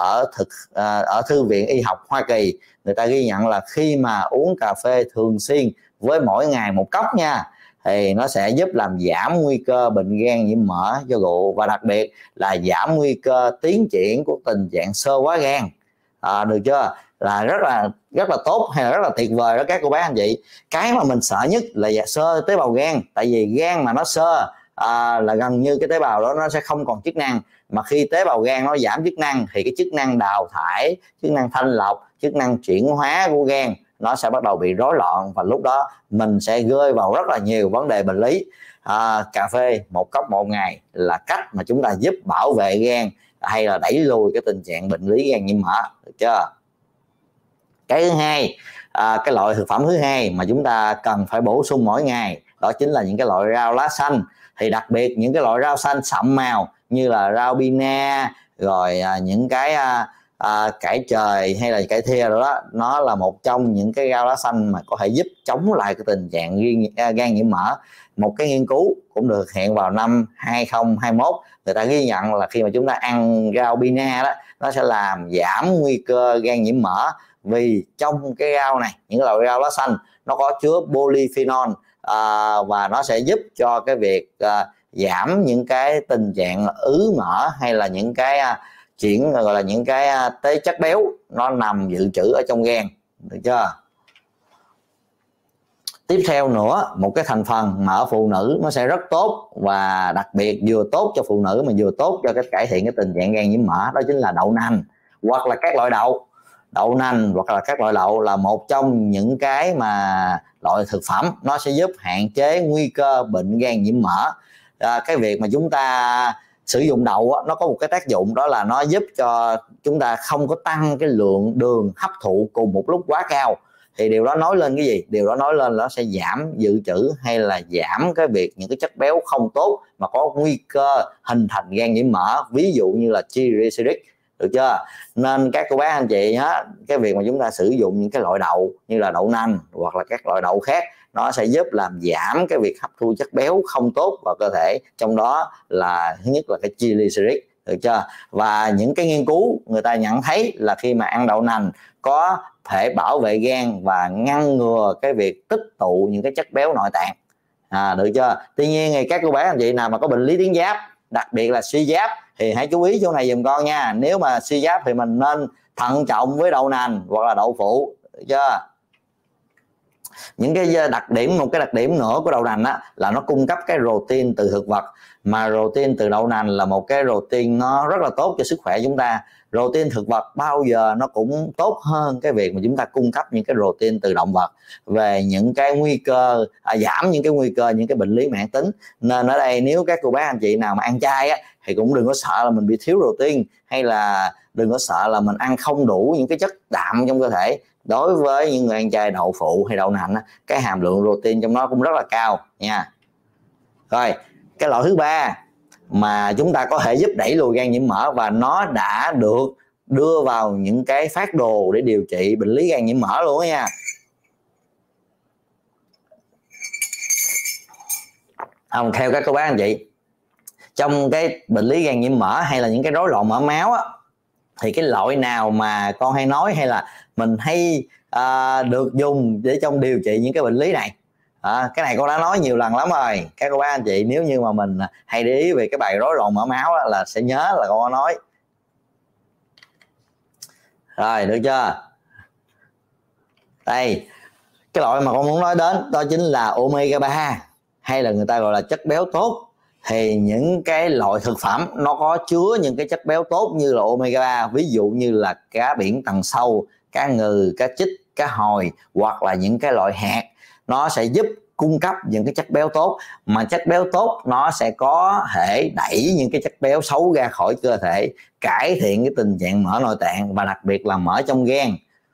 ở Thư viện Y học Hoa Kỳ. Người ta ghi nhận là khi mà uống cà phê thường xuyên với mỗi ngày một cốc nha, thì nó sẽ giúp làm giảm nguy cơ bệnh gan nhiễm mỡ do rượu, và đặc biệt là giảm nguy cơ tiến triển của tình trạng xơ hóa gan. Được chưa? Là rất là tốt hay là rất là tuyệt vời đó các cô bác anh chị. Cái mà mình sợ nhất là xơ tế bào gan, tại vì gan mà nó xơ là gần như cái tế bào đó nó sẽ không còn chức năng, mà khi tế bào gan nó giảm chức năng thì cái chức năng đào thải, chức năng thanh lọc, chức năng chuyển hóa của gan nó sẽ bắt đầu bị rối loạn, và lúc đó mình sẽ rơi vào rất là nhiều vấn đề bệnh lý. Cà phê một cốc một ngày là cách mà chúng ta giúp bảo vệ gan hay là đẩy lùi cái tình trạng bệnh lý gan nhiễm mỡ, được chưa? Cái thứ hai, cái loại thực phẩm thứ hai mà chúng ta cần phải bổ sung mỗi ngày đó chính là những cái loại rau lá xanh. Thì đặc biệt những cái loại rau xanh sậm màu như là rau bina, rồi những cái cải trời hay là cải thìa đó, nó là một trong những cái rau lá xanh mà có thể giúp chống lại cái tình trạng gan nhiễm mỡ. Một cái nghiên cứu cũng được thực hiện vào năm 2021, người ta ghi nhận là khi mà chúng ta ăn rau bina đó, nó sẽ làm giảm nguy cơ gan nhiễm mỡ, vì trong cái rau này, những cái loại rau lá xanh nó có chứa polyphenol, và nó sẽ giúp cho cái việc giảm những cái tình trạng ứ mỡ hay là những cái chuyển gọi là những cái tế chất béo nó nằm dự trữ ở trong gan, được chưa? Tiếp theo nữa, một cái thành phần mà ở phụ nữ nó sẽ rất tốt, và đặc biệt vừa tốt cho phụ nữ mà vừa tốt cho cái cải thiện cái tình trạng gan nhiễm mỡ, đó chính là đậu nành hoặc là các loại đậu. Đậu nành hoặc là các loại đậu là một trong những cái mà loại thực phẩm nó sẽ giúp hạn chế nguy cơ bệnh gan nhiễm mỡ. Cái việc mà chúng ta sử dụng đậu nó có một cái tác dụng, đó là nó giúp cho chúng ta không có tăng cái lượng đường hấp thụ cùng một lúc quá cao. Thì điều đó nói lên cái gì? Điều đó nói lên nó sẽ giảm dự trữ hay là giảm cái việc những cái chất béo không tốt mà có nguy cơ hình thành gan nhiễm mỡ, ví dụ như là triglycerides, được chưa? Nên các cô bác anh chị nhá, cái việc mà chúng ta sử dụng những cái loại đậu như là đậu nành hoặc là các loại đậu khác, nó sẽ giúp làm giảm cái việc hấp thu chất béo không tốt vào cơ thể, trong đó là thứ nhất là cái triglycerides, được chưa? Và những cái nghiên cứu người ta nhận thấy là khi mà ăn đậu nành có thể bảo vệ gan và ngăn ngừa cái việc tích tụ những cái chất béo nội tạng, được chưa? Tuy nhiên thì các cô bác anh chị nào mà có bệnh lý tuyến giáp, đặc biệt là suy giáp, thì hãy chú ý chỗ này dùm con nha. Nếu mà suy giáp thì mình nên thận trọng với đậu nành hoặc là đậu phụ, được chưa? Những cái đặc điểm, một cái đặc điểm nữa của đậu nành á, là nó cung cấp cái protein từ thực vật, mà protein từ đậu nành là một cái protein nó rất là tốt cho sức khỏe chúng ta. Protein thực vật bao giờ nó cũng tốt hơn cái việc mà chúng ta cung cấp những cái protein từ động vật, về những cái nguy cơ giảm những cái nguy cơ những cái bệnh lý mãn tính. Nên ở đây nếu các cô bác anh chị nào mà ăn chay á, thì cũng đừng có sợ là mình bị thiếu protein, hay là đừng có sợ là mình ăn không đủ những cái chất đạm trong cơ thể. Đối với những người ăn chay đậu phụ hay đậu nành, cái hàm lượng protein trong nó cũng rất là cao nha. Rồi, cái loại thứ ba mà chúng ta có thể giúp đẩy lùi gan nhiễm mỡ, và nó đã được đưa vào những cái phác đồ để điều trị bệnh lý gan nhiễm mỡ luôn đó nha. Theo các cô bác anh chị, trong cái bệnh lý gan nhiễm mỡ hay là những cái rối loạn mỡ máu á, thì cái loại nào mà con hay nói hay là mình hay được dùng để trong điều trị những cái bệnh lý này? Cái này con đã nói nhiều lần lắm rồi các cô bác anh chị. Nếu như mà mình hay để ý về cái bài rối loạn mỡ máu á, là sẽ nhớ là con có nói rồi, được chưa? Đây, cái loại mà con muốn nói đến đó chính là omega 3, hay là người ta gọi là chất béo tốt. thì những cái loại thực phẩm nó có chứa những cái chất béo tốt như là omega 3, ví dụ như là cá biển tầng sâu, cá ngừ, cá chích, cá hồi, hoặc là những cái loại hạt, nó sẽ giúp cung cấp những cái chất béo tốt. Mà chất béo tốt nó sẽ có thể đẩy những cái chất béo xấu ra khỏi cơ thể, cải thiện cái tình trạng mỡ nội tạng và đặc biệt là mỡ trong gan.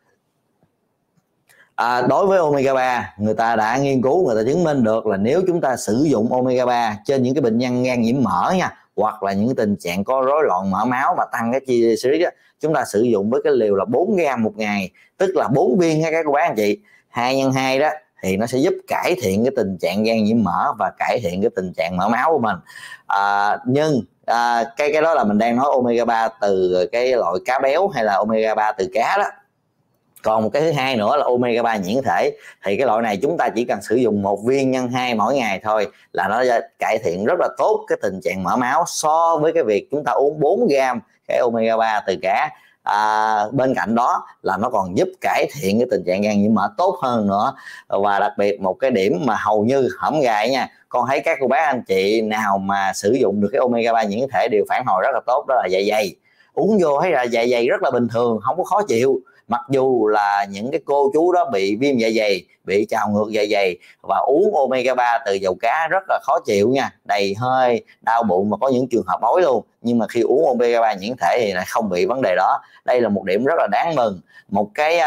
Đối với omega 3, người ta đã nghiên cứu, người ta chứng minh được là nếu chúng ta sử dụng omega 3 trên những cái bệnh nhân gan nhiễm mỡ nha, hoặc là những cái tình trạng có rối loạn mỡ máu và tăng cái triglycerides, chúng ta sử dụng với cái liều là 4 gram một ngày, tức là 4 viên các cô bác anh chị, 2x2 đó, thì nó sẽ giúp cải thiện cái tình trạng gan nhiễm mỡ và cải thiện cái tình trạng mỡ máu của mình. Nhưng cái đó là mình đang nói omega 3 từ cái loại cá béo hay là omega 3 từ cá đó. Còn một cái thứ hai nữa là omega 3 nhuyễn thể, thì cái loại này chúng ta chỉ cần sử dụng 1 viên nhân 2 mỗi ngày thôi là nó cải thiện rất là tốt cái tình trạng mỡ máu so với cái việc chúng ta uống 4 gram cái omega 3 từ cá. Bên cạnh đó là nó còn giúp cải thiện cái tình trạng gan nhiễm mỡ tốt hơn nữa. Và đặc biệt một cái điểm mà hầu như hổng gài nha, con thấy các cô bác anh chị nào mà sử dụng được cái omega 3 nhuyễn thể đều phản hồi rất là tốt, đó là dạ dày. Uống vô thấy là dạ dày rất là bình thường, không có khó chịu. Mặc dù là những cái cô chú đó bị viêm dạ dày, bị trào ngược dạ dày và uống omega 3 từ dầu cá rất là khó chịu nha, đầy hơi, đau bụng và có những trường hợp ói luôn. Nhưng mà khi uống omega 3 nhuyễn thể thì lại không bị vấn đề đó. Đây là một điểm rất là đáng mừng, một cái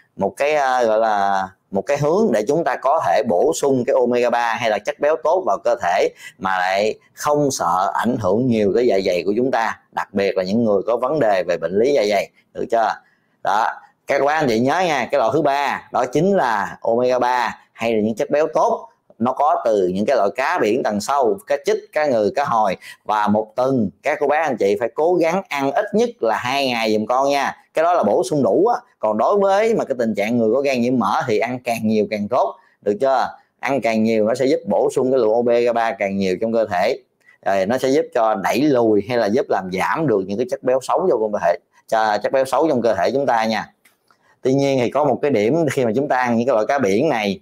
gọi là một cái hướng để chúng ta có thể bổ sung cái omega 3 hay là chất béo tốt vào cơ thể mà lại không sợ ảnh hưởng nhiều tới dạ dày của chúng ta, đặc biệt là những người có vấn đề về bệnh lý dạ dày, được chưa? Đó, các bác anh chị nhớ nha, cái loại thứ ba đó chính là omega 3 hay là những chất béo tốt, nó có từ những cái loại cá biển tầng sâu, cá chích, cá ngừ, cá hồi. Và một tuần các cô bác anh chị phải cố gắng ăn ít nhất là 2 ngày giùm con nha, cái đó là bổ sung đủ á. Còn đối với mà cái tình trạng người có gan nhiễm mỡ thì ăn càng nhiều càng tốt, được chưa? Ăn càng nhiều nó sẽ giúp bổ sung cái lượng omega 3 càng nhiều trong cơ thể, rồi nó sẽ giúp cho đẩy lùi hay là giúp làm giảm được những cái chất béo xấu trong cơ thể, chất béo xấu trong cơ thể chúng ta nha. Tuy nhiên thì có một cái điểm khi mà chúng ta ăn những cái loại cá biển này,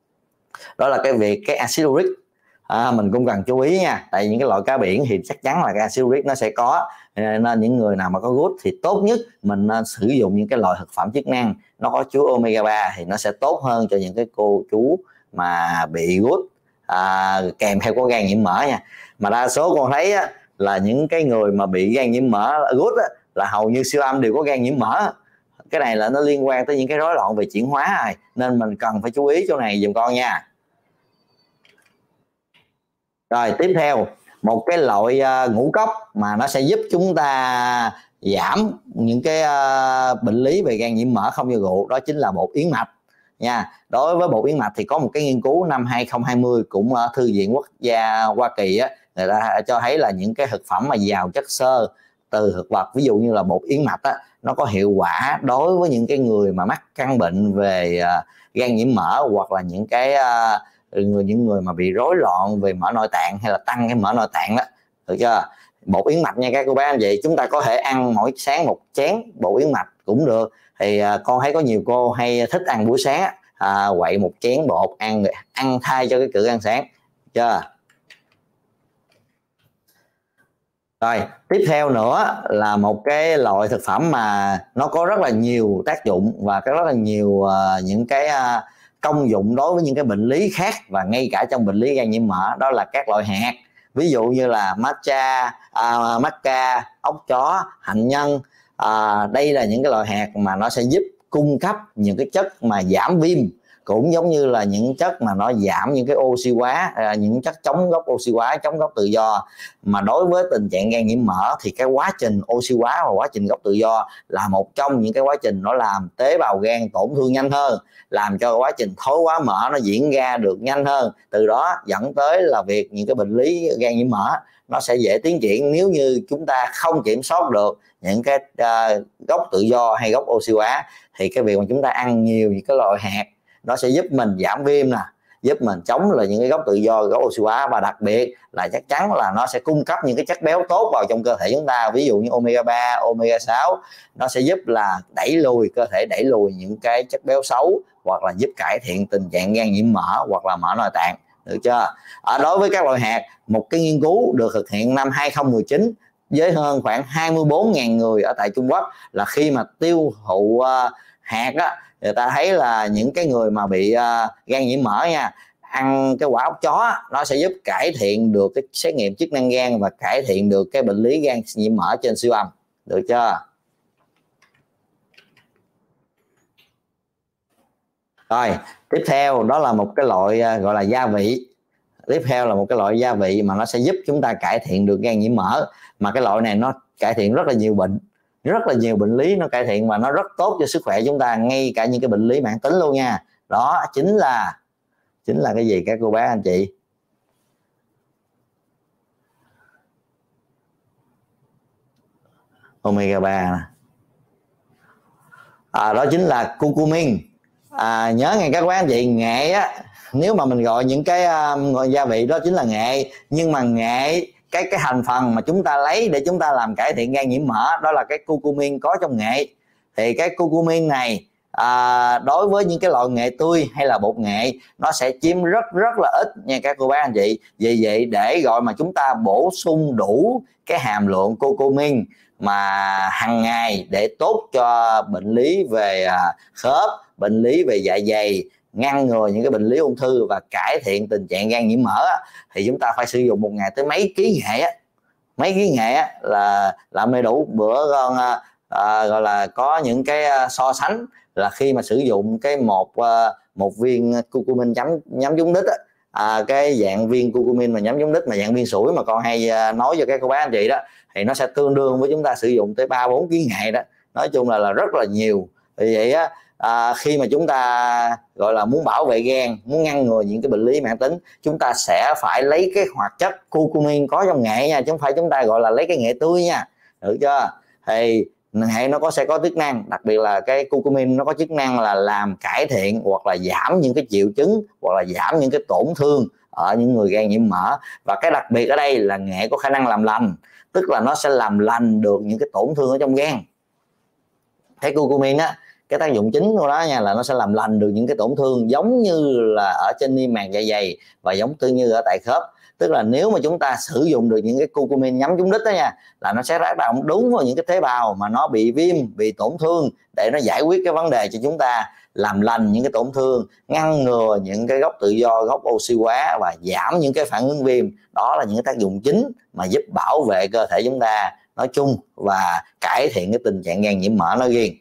đó là cái việc cái acid uric mình cũng cần chú ý nha. Tại những cái loại cá biển thì chắc chắn là cái acid uric nó sẽ có, nên những người nào mà có gút thì tốt nhất mình nên sử dụng những cái loại thực phẩm chức năng nó có chứa omega 3 thì nó sẽ tốt hơn cho những cái cô chú mà bị gút kèm theo có gan nhiễm mỡ nha. Mà đa số con thấy là những cái người mà bị gan nhiễm mỡ gút là hầu như siêu âm đều có gan nhiễm mỡ. Cái này là nó liên quan tới những cái rối loạn về chuyển hóa rồi, nên mình cần phải chú ý chỗ này dùm con nha. Rồi tiếp theo một cái loại ngũ cốc mà nó sẽ giúp chúng ta giảm những cái bệnh lý về gan nhiễm mỡ không do rượu, đó chính là bột yến mạch nha. Đối với bột yến mạch thì có một cái nghiên cứu năm 2020 cũng ở Thư viện Quốc gia Hoa Kỳ người ta cho thấy là những cái thực phẩm mà giàu chất xơ từ thực vật, ví dụ như là bột yến mạch nó có hiệu quả đối với những cái người mà mắc căn bệnh về gan nhiễm mỡ, hoặc là những cái những người mà bị rối loạn về mỡ nội tạng hay là tăng cái mỡ nội tạng đó, được chưa? Bột yến mạch nha các cô bác anh chị, chúng ta có thể ăn mỗi sáng một chén bột yến mạch cũng được. Thì con thấy có nhiều cô hay thích ăn buổi sáng quậy một chén bột ăn thay cho cái cữ ăn sáng, chưa? Rồi tiếp theo nữa là một cái loại thực phẩm mà nó có rất là nhiều tác dụng và có rất là nhiều những cái công dụng đối với những cái bệnh lý khác và ngay cả trong bệnh lý gan nhiễm mỡ, đó là các loại hạt, ví dụ như là matcha, maca, ốc chó, hạnh nhân. Đây là những cái loại hạt mà nó sẽ giúp cung cấp những cái chất mà giảm viêm, cũng giống như là những chất mà nó giảm những cái oxy hóa, những chất chống gốc oxy hóa, chống gốc tự do. Mà đối với tình trạng gan nhiễm mỡ thì cái quá trình oxy hóa và quá trình gốc tự do là một trong những cái quá trình nó làm tế bào gan tổn thương nhanh hơn, làm cho quá trình thoái hóa mỡ nó diễn ra được nhanh hơn, từ đó dẫn tới là việc những cái bệnh lý gan nhiễm mỡ nó sẽ dễ tiến triển nếu như chúng ta không kiểm soát được những cái gốc tự do hay gốc oxy hóa. Thì cái việc mà chúng ta ăn nhiều những cái loại hạt nó sẽ giúp mình giảm viêm nè, giúp mình chống lại những cái gốc tự do, gốc oxy hóa, và đặc biệt là chắc chắn là nó sẽ cung cấp những cái chất béo tốt vào trong cơ thể chúng ta, ví dụ như omega 3, omega 6. Nó sẽ giúp là đẩy lùi cơ thể, đẩy lùi những cái chất béo xấu, hoặc là giúp cải thiện tình trạng gan nhiễm mỡ hoặc là mỡ nội tạng, được chưa? Đối với các loại hạt, một cái nghiên cứu được thực hiện năm 2019 với hơn khoảng 24.000 người ở tại Trung Quốc, là khi mà tiêu thụ hạt á, người ta thấy là những cái người mà bị gan nhiễm mỡ nha, ăn cái quả ốc chó nó sẽ giúp cải thiện được cái xét nghiệm chức năng gan và cải thiện được cái bệnh lý gan nhiễm mỡ trên siêu âm, được chưa? Rồi tiếp theo đó là một cái loại gọi là gia vị. Tiếp theo là một cái loại gia vị mà nó sẽ giúp chúng ta cải thiện được gan nhiễm mỡ, mà cái loại này nó cải thiện rất là nhiều bệnh, rất là nhiều bệnh lý nó cải thiện, và nó rất tốt cho sức khỏe chúng ta, ngay cả những cái bệnh lý mãn tính luôn nha. Đó chính là cái gì các cô bác anh chị? Omega 3 đó chính là curcumin. Nhớ nghe các bác anh chị, nghệ á, nếu mà mình gọi những cái gia vị đó chính là nghệ, nhưng mà nghệ cái thành phần mà chúng ta lấy để chúng ta làm cải thiện gan nhiễm mỡ đó là cái curcumin có trong nghệ. Thì cái curcumin này đối với những cái loại nghệ tươi hay là bột nghệ nó sẽ chiếm rất là ít nha các cô bác anh chị. Vì vậy để gọi mà chúng ta bổ sung đủ cái hàm lượng curcumin mà hàng ngày để tốt cho bệnh lý về khớp, bệnh lý về dạ dày, ngăn ngừa những cái bệnh lý ung thư và cải thiện tình trạng gan nhiễm mỡ thì chúng ta phải sử dụng một ngày tới mấy ký nghệ mấy ký nghệ là làm mới đủ. Bữa con gọi là có những cái so sánh là khi mà sử dụng cái một viên curcumin nhắm trúng đích cái dạng viên curcumin mà nhắm trúng đích mà dạng viên sủi mà con hay nói cho các cô bác anh chị đó, thì nó sẽ tương đương với chúng ta sử dụng tới 3-4 ký nghệ đó. Nói chung là rất là nhiều. Vì vậy khi mà chúng ta gọi là muốn bảo vệ gan, muốn ngăn ngừa những cái bệnh lý mãn tính, chúng ta sẽ phải lấy cái hoạt chất curcumin có trong nghệ nha, chứ không phải chúng ta gọi là lấy cái nghệ tươi nha, được chưa? Thì nghệ nó sẽ có chức năng, đặc biệt là cái curcumin nó có chức năng là làm cải thiện hoặc là giảm những cái triệu chứng hoặc là giảm những cái tổn thương ở những người gan nhiễm mỡ. Và cái đặc biệt ở đây là nghệ có khả năng làm lành, tức là nó sẽ làm lành được những cái tổn thương ở trong gan. Cái curcumin á, cái tác dụng chính của nó nha là nó sẽ làm lành được những cái tổn thương giống như là ở trên niêm mạc dạ dày và giống như ở tại khớp. Tức là nếu mà chúng ta sử dụng được những cái curcumin nhắm trúng đích đó nha, là nó sẽ tác động đúng vào những cái tế bào mà nó bị viêm, bị tổn thương, để nó giải quyết cái vấn đề cho chúng ta, làm lành những cái tổn thương, ngăn ngừa những cái gốc tự do, gốc oxy hóa và giảm những cái phản ứng viêm. Đó là những cái tác dụng chính mà giúp bảo vệ cơ thể chúng ta nói chung và cải thiện cái tình trạng gan nhiễm mỡ nói riêng.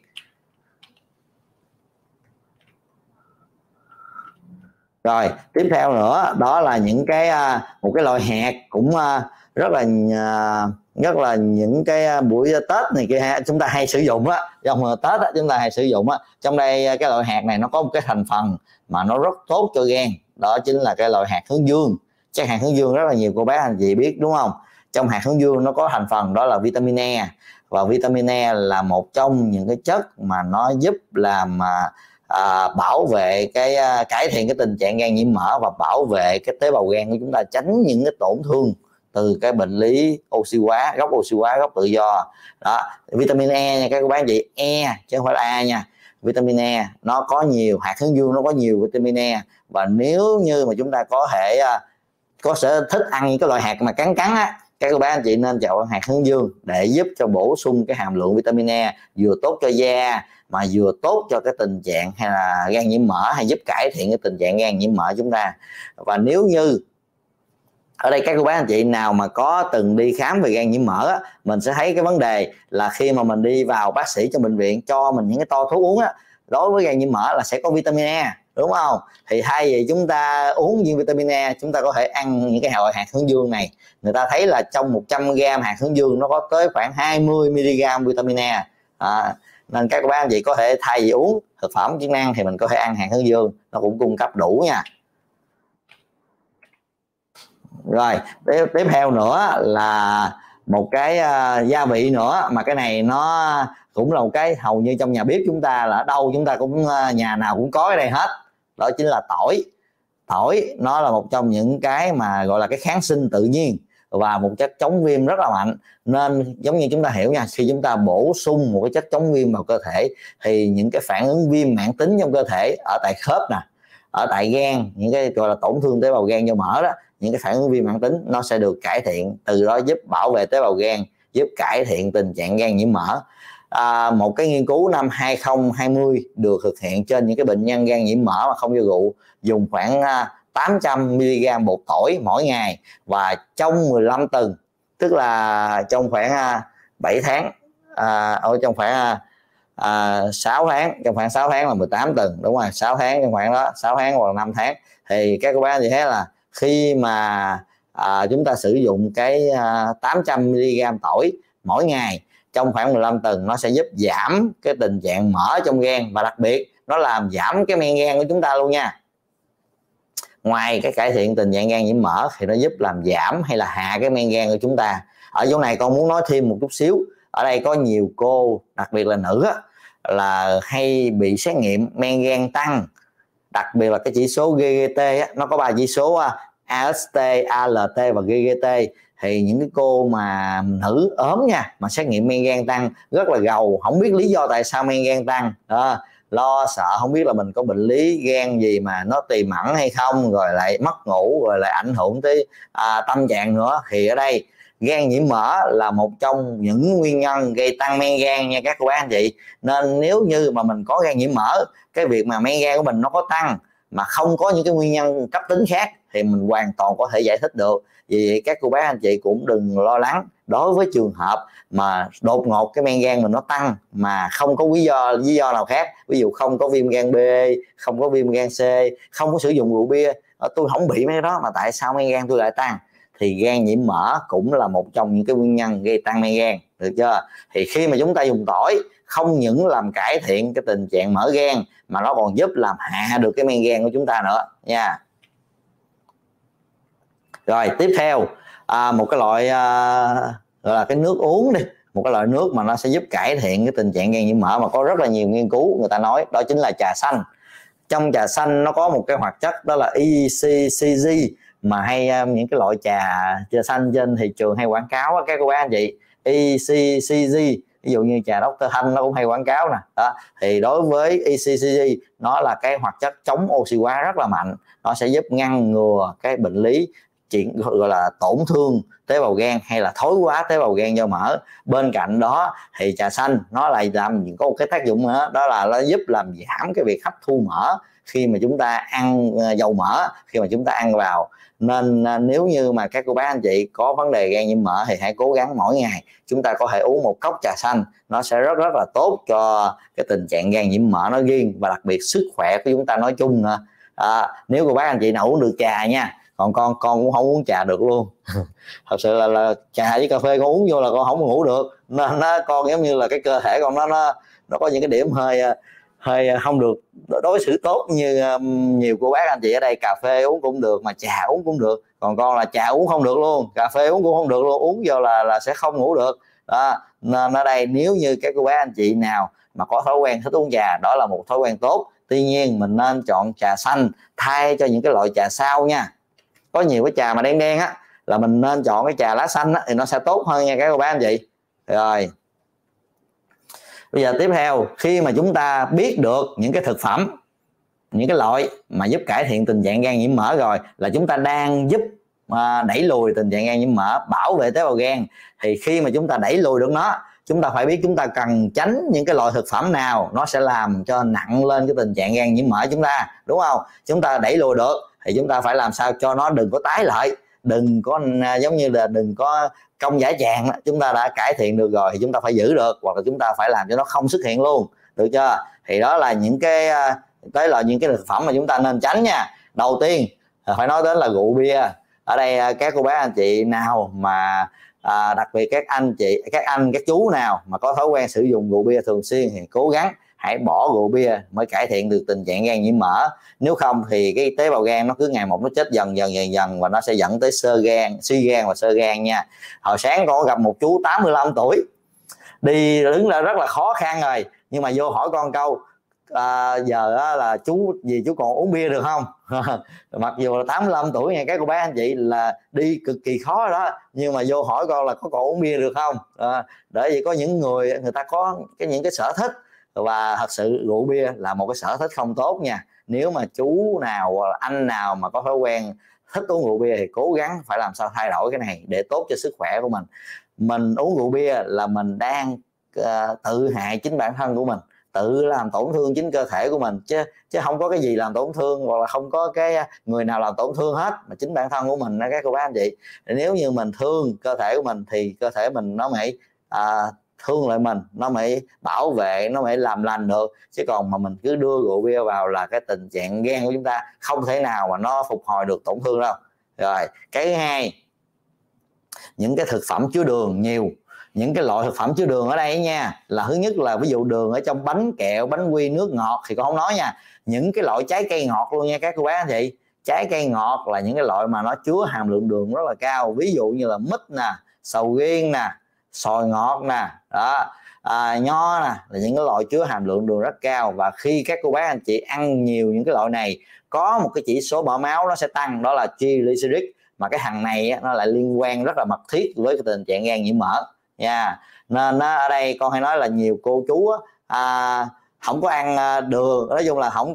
Rồi tiếp theo nữa đó là những cái một cái loại hạt cũng rất là những cái buổi Tết này kia chúng ta hay sử dụng á, trong Tết á, chúng ta hay sử dụng á. Trong đây cái loại hạt này nó có một cái thành phần mà nó rất tốt cho gan, đó chính là cái loại hạt hướng dương. Chắc hạt hướng dương rất là nhiều cô bác anh chị biết đúng không? Trong hạt hướng dương nó có thành phần đó là vitamin E, và vitamin E là một trong những cái chất mà nó giúp làm bảo vệ cái cải thiện cái tình trạng gan nhiễm mỡ và bảo vệ cái tế bào gan của chúng ta tránh những cái tổn thương từ cái bệnh lý oxy hóa, gốc tự do. Đó, vitamin E nha các cô bác anh chị, E chứ không phải là A nha. Vitamin E nó có nhiều, hạt hướng dương nó có nhiều vitamin E, và nếu như mà chúng ta có sở thích ăn những cái loại hạt mà cắn á, các cô bác anh chị nên chọn hạt hướng dương để giúp cho bổ sung cái hàm lượng vitamin E, vừa tốt cho da mà vừa tốt cho cái tình trạng hay là gan nhiễm mỡ, hay giúp cải thiện cái tình trạng gan nhiễm mỡ chúng ta. Và nếu như ở đây các cô bác anh chị nào mà có từng đi khám về gan nhiễm mỡ á, mình sẽ thấy cái vấn đề là khi mà mình đi vào bác sĩ trong bệnh viện cho mình những cái to thuốc uống á, đối với gan nhiễm mỡ là sẽ có vitamin E, đúng không? Thì thay vì chúng ta uống viên vitamin E, chúng ta có thể ăn những cái loại hạt hướng dương này. Người ta thấy là trong 100g hạt hướng dương nó có tới khoảng 20mg vitamin E. Nên các bạn chị có thể thay vì uống thực phẩm chức năng thì mình có thể ăn hạt hướng dương, nó cũng cung cấp đủ nha. Rồi tiếp theo nữa là một cái gia vị nữa, mà cái này nó cũng là một cái hầu như trong nhà bếp chúng ta là ở đâu chúng ta cũng nhà nào cũng có cái đây hết, đó chính là tỏi. Tỏi nó là một trong những cái mà gọi là cái kháng sinh tự nhiên và một chất chống viêm rất là mạnh. Nên giống như chúng ta hiểu nha, khi chúng ta bổ sung một cái chất chống viêm vào cơ thể thì những cái phản ứng viêm mãn tính trong cơ thể ở tại khớp nè, ở tại gan, những cái gọi là tổn thương tế bào gan do mỡ đó, những cái phản ứng viêm mãn tính nó sẽ được cải thiện, từ đó giúp bảo vệ tế bào gan, giúp cải thiện tình trạng gan nhiễm mỡ. Một cái nghiên cứu năm 2020 được thực hiện trên những cái bệnh nhân gan nhiễm mỡ mà không do rượu, dùng khoảng 800 mg bột tỏi mỗi ngày, và trong 15 tuần, tức là trong khoảng 7 tháng, trong khoảng 6 tháng, trong khoảng 6 tháng là 18 tuần, đúng rồi, 6 tháng, trong khoảng đó 6 tháng hoặc là 5 tháng, thì các bạn gì thế là khi mà chúng ta sử dụng cái 800 mg tỏi mỗi ngày trong khoảng 15 tuần, nó sẽ giúp giảm cái tình trạng mỡ trong gan, và đặc biệt nó làm giảm cái men gan của chúng ta luôn nha. Ngoài cái cải thiện tình trạng gan nhiễm mỡ thì nó giúp làm giảm hay là hạ cái men gan của chúng ta. Ở chỗ này con muốn nói thêm một chút xíu. Ở đây có nhiều cô, đặc biệt là nữ á, là hay bị xét nghiệm men gan tăng, đặc biệt là cái chỉ số GGT á, nó có 3 chỉ số AST, ALT và GGT. Thì những cái cô mà nữ ốm nha, mà xét nghiệm men gan tăng rất là gầu, không biết lý do tại sao men gan tăng, lo sợ không biết là mình có bệnh lý gan gì mà nó tiềm ẩn hay không, rồi lại mất ngủ, rồi lại ảnh hưởng tới tâm trạng nữa. Thì ở đây gan nhiễm mỡ là một trong những nguyên nhân gây tăng men gan nha các cô bác anh chị. Nên nếu như mà mình có gan nhiễm mỡ, cái việc mà men gan của mình nó có tăng mà không có những cái nguyên nhân cấp tính khác thì mình hoàn toàn có thể giải thích được. Vì vậy các cô bác anh chị cũng đừng lo lắng đối với trường hợp mà đột ngột cái men gan mình nó tăng mà không có lý do nào khác, ví dụ không có viêm gan B, không có viêm gan C, không có sử dụng rượu bia, tôi không bị mấy đó mà tại sao men gan tôi lại tăng, thì gan nhiễm mỡ cũng là một trong những cái nguyên nhân gây tăng men gan, được chưa? Thì khi mà chúng ta dùng tỏi không những làm cải thiện cái tình trạng mỡ gan mà nó còn giúp làm hạ được cái men gan của chúng ta nữa nha. Rồi tiếp theo một cái loại gọi là cái nước uống đi, một cái loại nước mà nó sẽ giúp cải thiện cái tình trạng gan nhiễm mỡ mà có rất là nhiều nghiên cứu người ta nói, đó chính là trà xanh. Trong trà xanh nó có một cái hoạt chất đó là ECCG, mà hay những cái loại trà xanh trên thị trường hay quảng cáo các cô bác anh chị, ECCG, ví dụ như trà Dr. Thanh nó cũng hay quảng cáo nè đó. Thì đối với ECCG, nó là cái hoạt chất chống oxy hóa rất là mạnh, nó sẽ giúp ngăn ngừa cái bệnh lý gọi là tổn thương tế bào gan hay là thoái hóa tế bào gan do mỡ. Bên cạnh đó thì trà xanh nó lại làm có một cái tác dụng nữa, đó là nó giúp làm giảm cái việc hấp thu mỡ khi mà chúng ta ăn dầu mỡ, khi mà chúng ta ăn vào. Nên nếu như mà các cô bác anh chị có vấn đề gan nhiễm mỡ thì hãy cố gắng mỗi ngày chúng ta có thể uống một cốc trà xanh, nó sẽ rất là tốt cho cái tình trạng gan nhiễm mỡ nói riêng và đặc biệt sức khỏe của chúng ta nói chung nữa. Nếu cô bác anh chị nào uống được trà nha, còn con cũng không uống trà được luôn. Thật sự là trà với cà phê con uống vô là con không ngủ được, nên con giống như là cái cơ thể con nó có những cái điểm hơi không được đối xử tốt như nhiều cô bác anh chị ở đây. Cà phê uống cũng được mà trà uống cũng được, còn con là trà uống không được luôn, cà phê uống cũng không được luôn, uống vô là sẽ không ngủ được đó. Nên ở đây nếu như các cô bác anh chị nào mà có thói quen thích uống trà, đó là một thói quen tốt. Tuy nhiên mình nên chọn trà xanh thay cho những cái loại trà sao nha. Có nhiều cái trà mà đen đen á là mình nên chọn cái trà lá xanh á, thì nó sẽ tốt hơn nha các cô bác anh chị. Rồi bây giờ tiếp theo, khi mà chúng ta biết được những cái thực phẩm, những cái loại mà giúp cải thiện tình trạng gan nhiễm mỡ rồi, là chúng ta đang giúp đẩy lùi tình trạng gan nhiễm mỡ, bảo vệ tế bào gan. Thì khi mà chúng ta đẩy lùi được nó, chúng ta phải biết chúng ta cần tránh những cái loại thực phẩm nào nó sẽ làm cho nặng lên cái tình trạng gan nhiễm mỡ chúng ta, đúng không? Chúng ta đẩy lùi được thì chúng ta phải làm sao cho nó đừng có tái lại, đừng có giống như là đừng có công giải tràng. Chúng ta đã cải thiện được rồi thì chúng ta phải giữ được, hoặc là chúng ta phải làm cho nó không xuất hiện luôn, được chưa? Thì đó là những cái những cái thực phẩm mà chúng ta nên tránh nha. Đầu tiên phải nói đến là rượu bia. Ở đây các cô bác anh chị nào mà đặc biệt các anh các chú nào mà có thói quen sử dụng rượu bia thường xuyên thì cố gắng hãy bỏ rượu bia mới cải thiện được tình trạng gan nhiễm mỡ. Nếu không thì cái tế bào gan nó cứ ngày một nó chết dần và nó sẽ dẫn tới suy gan và xơ gan nha. Hồi sáng có gặp một chú 85 tuổi đi đứng ra rất là khó khăn rồi, nhưng mà vô hỏi con câu giờ là chú còn uống bia được không? Mặc dù là 85 tuổi nha các cô bác anh chị, là đi cực kỳ khó đó, nhưng mà vô hỏi con là có còn uống bia được không. Để vì có những người ta có những cái sở thích Và thật sự rượu bia là một cái sở thích không tốt nha. Nếu mà chú nào anh nào mà có thói quen thích uống rượu bia thì cố gắng phải làm sao thay đổi cái này để tốt cho sức khỏe của mình. Mình uống rượu bia là mình đang tự hại chính bản thân của mình, tự làm tổn thương chính cơ thể của mình, chứ không có cái gì làm tổn thương, hoặc là không có cái người nào làm tổn thương hết, mà chính bản thân của mình đó các cô bác anh chị. Nếu như mình thương cơ thể của mình thì cơ thể mình nó mới thương lại mình, nó mới bảo vệ, nó mới làm lành được. Chứ còn mà mình cứ đưa rượu bia vào là cái tình trạng gan của chúng ta không thể nào mà nó phục hồi được tổn thương đâu. Rồi cái thứ hai, những cái thực phẩm chứa đường nhiều. Những cái loại thực phẩm chứa đường ở đây nha, là thứ nhất là ví dụ đường ở trong bánh kẹo, bánh quy, nước ngọt thì con không nói nha. Những cái loại trái cây ngọt luôn nha các cô bác anh chị. Trái cây ngọt là những cái loại mà nó chứa hàm lượng đường rất là cao, ví dụ như là mít nè, sầu riêng nè, xoài ngọt nè, đó, nho nè, là những cái loại chứa hàm lượng đường rất cao. Và khi các cô bác anh chị ăn nhiều những cái loại này, có một cái chỉ số mỡ máu nó sẽ tăng, đó là triglycerides, mà cái thằng này nó lại liên quan rất là mật thiết với cái tình trạng gan nhiễm mỡ nha. Nên ở đây con hay nói là nhiều cô chú không có ăn đường, nói chung là không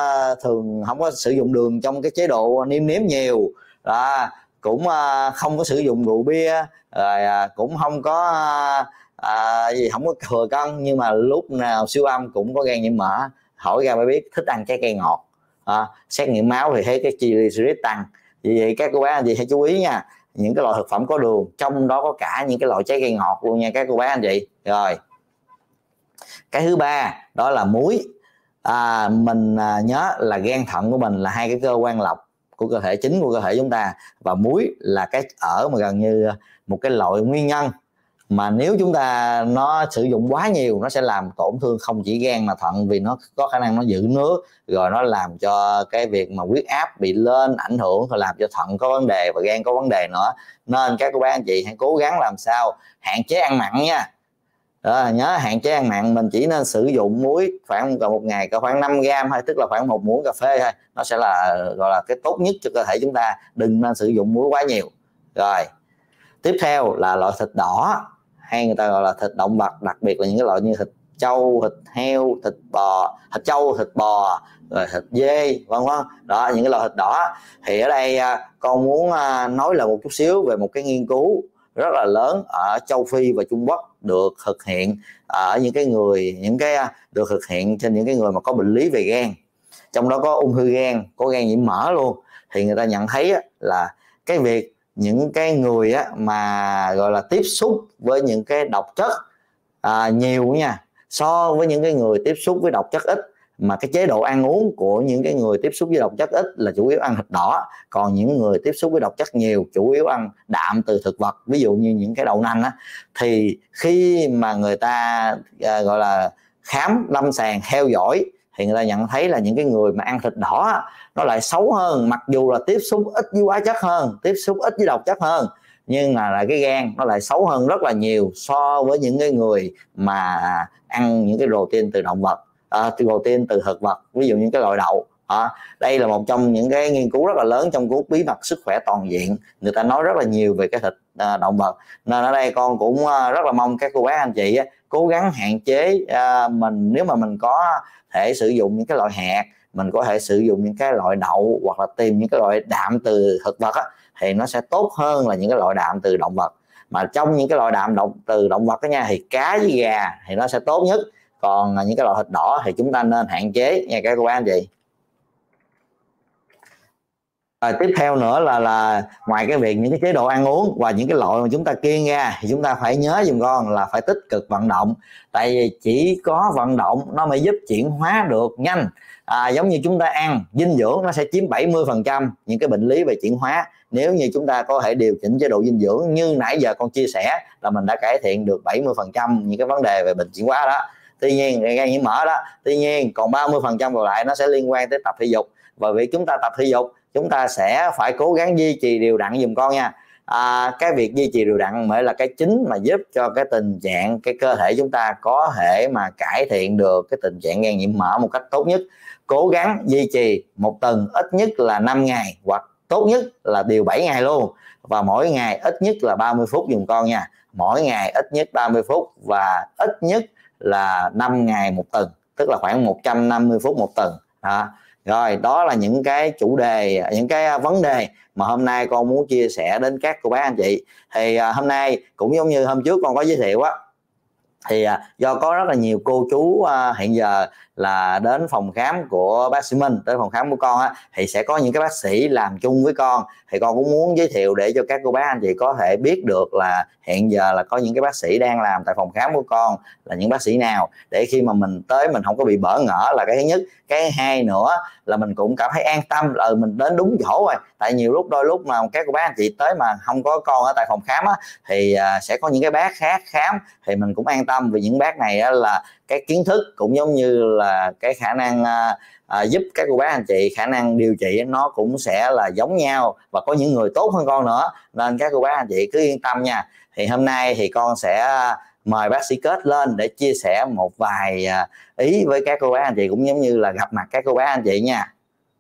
có sử dụng đường trong cái chế độ nêm nếm nhiều đó, cũng không có sử dụng rượu bia, rồi cũng không có không có thừa cân, nhưng mà lúc nào siêu âm cũng có gan nhiễm mỡ. Hỏi ra mới biết thích ăn trái cây ngọt, xét nghiệm máu thì thấy cái triglycerides tăng. Vì vậy các cô bác anh chị hãy chú ý nha, những cái loại thực phẩm có đường, trong đó có cả những cái loại trái cây ngọt luôn nha các cô bác anh chị. Rồi cái thứ ba đó là muối. Mình nhớ là gan thận của mình là hai cái cơ quan lọc của cơ thể chính của cơ thể chúng ta, và muối là cái mà gần như một cái loại nguyên nhân mà nếu chúng ta nó sử dụng quá nhiều, nó sẽ làm tổn thương không chỉ gan mà thận, vì nó có khả năng nó giữ nước, rồi nó làm cho cái việc mà huyết áp bị lên, ảnh hưởng, rồi làm cho thận có vấn đề và gan có vấn đề nữa. Nên các cô bác anh chị hãy cố gắng làm sao hạn chế ăn mặn nha. Nhớ hạn chế ăn mặn, mình chỉ nên sử dụng muối khoảng một ngày khoảng 5 gram thôi, tức là khoảng một muỗng cà phê thôi, nó sẽ là gọi là cái tốt nhất cho cơ thể chúng ta. Đừng nên sử dụng muối quá nhiều. Rồi tiếp theo là loại thịt đỏ, hay người ta gọi là thịt động vật, đặc biệt là những cái loại như thịt trâu, thịt heo, thịt bò, thịt trâu, thịt bò, rồi thịt dê, vân vân. Đó, những cái loại thịt đỏ. Thì ở đây con muốn nói là một chút xíu về một cái nghiên cứu rất là lớn ở châu Phi và Trung Quốc, được thực hiện ở được thực hiện trên những cái người mà có bệnh lý về gan, trong đó có ung thư gan, có gan nhiễm mỡ luôn. Thì người ta nhận thấy là cái việc những cái người mà gọi là tiếp xúc với những cái độc chất nhiều nha, so với những cái người tiếp xúc với độc chất ít, mà cái chế độ ăn uống của những cái người tiếp xúc với độc chất ít là chủ yếu ăn thịt đỏ, còn những người tiếp xúc với độc chất nhiều chủ yếu ăn đạm từ thực vật, ví dụ như những cái đậu nành thì khi mà người ta gọi là khám lâm sàng theo dõi, thì người ta nhận thấy là những cái người mà ăn thịt đỏ nó lại xấu hơn, mặc dù là tiếp xúc ít với hóa chất hơn, tiếp xúc ít với độc chất hơn, nhưng là cái gan nó lại xấu hơn rất là nhiều so với những cái người mà ăn những cái protein từ động vật, protein từ thực vật, ví dụ những cái loại đậu. Đây là một trong những cái nghiên cứu rất là lớn trong cuốn Bí mật sức khỏe toàn diện, người ta nói rất là nhiều về cái thịt động vật. Nên ở đây con cũng rất là mong các cô bác anh chị cố gắng hạn chế. Nếu mà mình có thể sử dụng những cái loại hạt, mình có thể sử dụng những cái loại đậu, hoặc là tìm những cái loại đạm từ thực vật thì nó sẽ tốt hơn là những cái loại đạm từ động vật. Mà trong những cái loại đạm từ động vật nha, thì cá với gà thì nó sẽ tốt nhất, còn những cái loại thịt đỏ thì chúng ta nên hạn chế nha các cô bác anh chị. Tiếp theo nữa là ngoài cái việc những cái chế độ ăn uống và những cái loại mà chúng ta kiêng ra, thì chúng ta phải nhớ giùm con là phải tích cực vận động. Tại vì chỉ có vận động nó mới giúp chuyển hóa được nhanh. Giống như chúng ta ăn dinh dưỡng, nó sẽ chiếm 70% những cái bệnh lý về chuyển hóa. Nếu như chúng ta có thể điều chỉnh chế độ dinh dưỡng như nãy giờ con chia sẻ, là mình đã cải thiện được 70% những cái vấn đề về bệnh chuyển hóa đó. Tuy nhiên gan nhiễm mỡ đó, tuy nhiên còn 30% còn lại nó sẽ liên quan tới tập thể dục. Và việc chúng ta tập thể dục, chúng ta sẽ phải cố gắng duy trì đều đặn giùm con nha. Cái việc duy trì đều đặn mới là cái chính mà giúp cho cái tình trạng cái cơ thể chúng ta có thể mà cải thiện được cái tình trạng gan nhiễm mỡ một cách tốt nhất. Cố gắng duy trì một tuần ít nhất là 5 ngày, hoặc tốt nhất là điều 7 ngày luôn, và mỗi ngày ít nhất là 30 phút giùm con nha. Mỗi ngày ít nhất 30 phút và ít nhất là 5 ngày một tuần, tức là khoảng 150 phút một tuần. Rồi đó là những cái chủ đề, những cái vấn đề mà hôm nay con muốn chia sẻ đến các cô bác anh chị. Thì hôm nay cũng giống như hôm trước con có giới thiệu á, thì do có rất là nhiều cô chú hiện giờ là đến phòng khám của bác sĩ Minh, đến phòng khám của con á, thì sẽ có những cái bác sĩ làm chung với con, thì con cũng muốn giới thiệu để cho các cô bác anh chị có thể biết được là hiện giờ là có những cái bác sĩ đang làm tại phòng khám của con là những bác sĩ nào, để khi mà mình tới mình không có bị bỡ ngỡ là cái thứ nhất. Cái hai nữa là mình cũng cảm thấy an tâm là mình đến đúng chỗ rồi. Tại nhiều lúc đôi lúc mà các cô bác anh chị tới mà không có con ở tại phòng khám á, thì sẽ có những cái bác khác khám, thì mình cũng an tâm vì những bác này á, là cái kiến thức cũng giống như là cái khả năng giúp các cô bác anh chị, khả năng điều trị nó cũng sẽ là giống nhau, và có những người tốt hơn con nữa, nên các cô bác anh chị cứ yên tâm nha. Thì hôm nay thì con sẽ mời bác sĩ Kết lên để chia sẻ một vài ý với các cô bác anh chị, cũng giống như là gặp mặt các cô bác anh chị nha.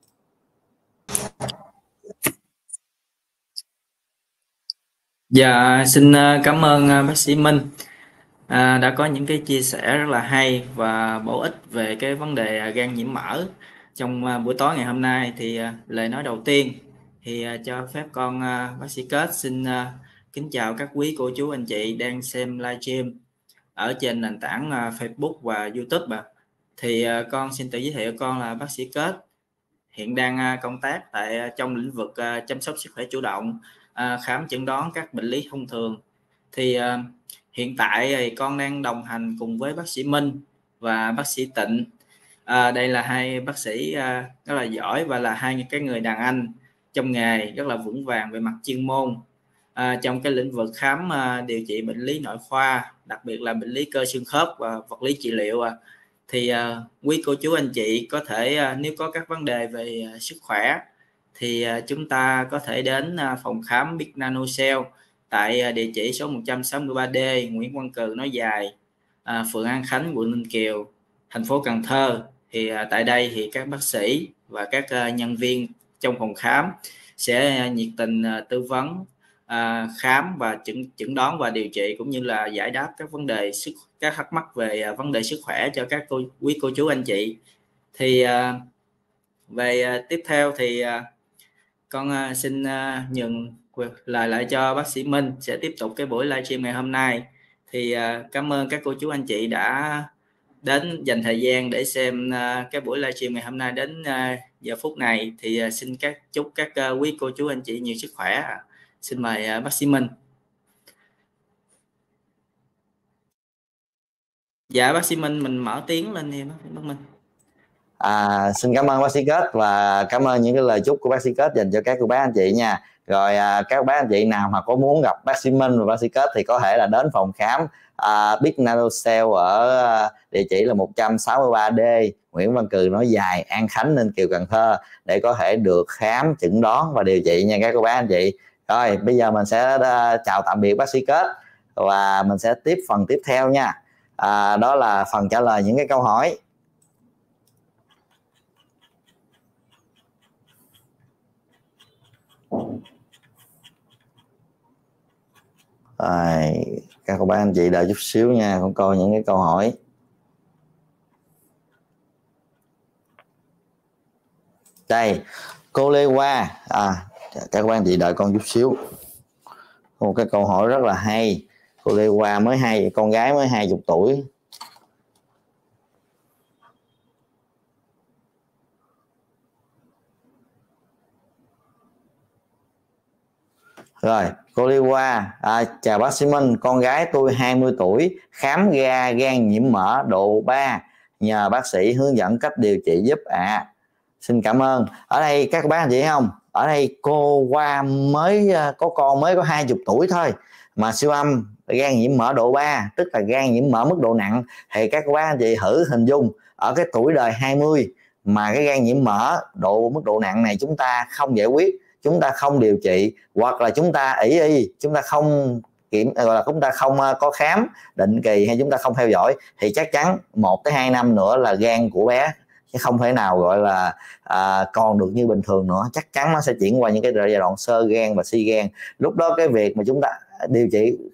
Dạ, xin cảm ơn bác sĩ Minh đã có những cái chia sẻ rất là hay và bổ ích về cái vấn đề gan nhiễm mỡ trong buổi tối ngày hôm nay. Thì lời nói đầu tiên thì cho phép con bác sĩ Kết xin kính chào các quý cô chú anh chị đang xem livestream ở trên nền tảng Facebook và YouTube. Thì con xin tự giới thiệu con là bác sĩ Kết, hiện đang công tác trong lĩnh vực chăm sóc sức khỏe chủ động, khám chẩn đoán các bệnh lý thông thường. Thì hiện tại thì con đang đồng hành cùng với bác sĩ Minh và bác sĩ Tịnh. Đây là hai bác sĩ rất là giỏi và là hai cái người đàn anh trong nghề, rất là vững vàng về mặt chuyên môn trong cái lĩnh vực khám điều trị bệnh lý nội khoa, đặc biệt là bệnh lý cơ xương khớp và vật lý trị liệu. Thì quý cô chú anh chị có thể nếu có các vấn đề về sức khỏe thì chúng ta có thể đến phòng khám Big Nano Cell tại địa chỉ số 163D Nguyễn Văn Cừ Nối Dài, phường An Khánh, quận Ninh Kiều, thành phố Cần Thơ. Thì tại đây thì các bác sĩ và các nhân viên trong phòng khám sẽ nhiệt tình tư vấn, khám và chẩn đoán và điều trị, cũng như là giải đáp các vấn đề các thắc mắc về vấn đề sức khỏe cho các quý cô chú anh chị. Thì về tiếp theo thì con xin nhường lời lại cho bác sĩ Minh sẽ tiếp tục cái buổi livestream ngày hôm nay. Thì cảm ơn các cô chú anh chị đã đến dành thời gian để xem cái buổi livestream ngày hôm nay đến giờ phút này. Thì xin chúc các quý cô chú anh chị nhiều sức khỏe. Xin mời bác sĩ Minh. Dạ bác sĩ Minh, mình mở tiếng lên đi bác Minh. Xin cảm ơn bác sĩ Kết và cảm ơn những cái lời chúc của bác sĩ Kết dành cho các cô bác anh chị nha. Rồi các bác anh chị nào mà có muốn gặp bác sĩ Minh và bác sĩ Kết thì có thể là đến phòng khám Big Nano Cell ở địa chỉ là 163D Nguyễn Văn Cừ Nối Dài, An Khánh, Ninh Kiều, Cần Thơ, để có thể được khám, chẩn đoán và điều trị nha các cô bác anh chị. Rồi bây giờ mình sẽ chào tạm biệt bác sĩ Kết và mình sẽ tiếp phần tiếp theo nha. Đó là phần trả lời những cái câu hỏi. Rồi, các cô bác anh chị đợi chút xíu nha, con coi những cái câu hỏi. Đây, cô Lê Hoa, các cô bác anh chị đợi con chút xíu. Một cái câu hỏi rất là hay. Cô Lê Hoa con gái mới 20 tuổi. Rồi, cô Lê Hoa, chào bác sĩ Minh, con gái tôi 20 tuổi, khám gan nhiễm mỡ độ 3, nhờ bác sĩ hướng dẫn cách điều trị giúp ạ. Xin cảm ơn. Ở đây các bác anh chị thấy không? Ở đây cô Hoa mới có con mới có 20 tuổi thôi mà siêu âm gan nhiễm mỡ độ 3, tức là gan nhiễm mỡ mức độ nặng. Thì các bác anh chị thử hình dung ở cái tuổi đời 20 mà cái gan nhiễm mỡ mức độ nặng này chúng ta không giải quyết, chúng ta không điều trị, hoặc là chúng ta ỷ y, chúng ta không gọi là chúng ta không có khám định kỳ, hay chúng ta không theo dõi, thì chắc chắn 1 tới 2 năm nữa là gan của bé chứ không thể nào gọi là còn được như bình thường nữa. Chắc chắn nó sẽ chuyển qua những cái giai đoạn xơ gan và suy gan. Lúc đó cái việc mà chúng ta điều trị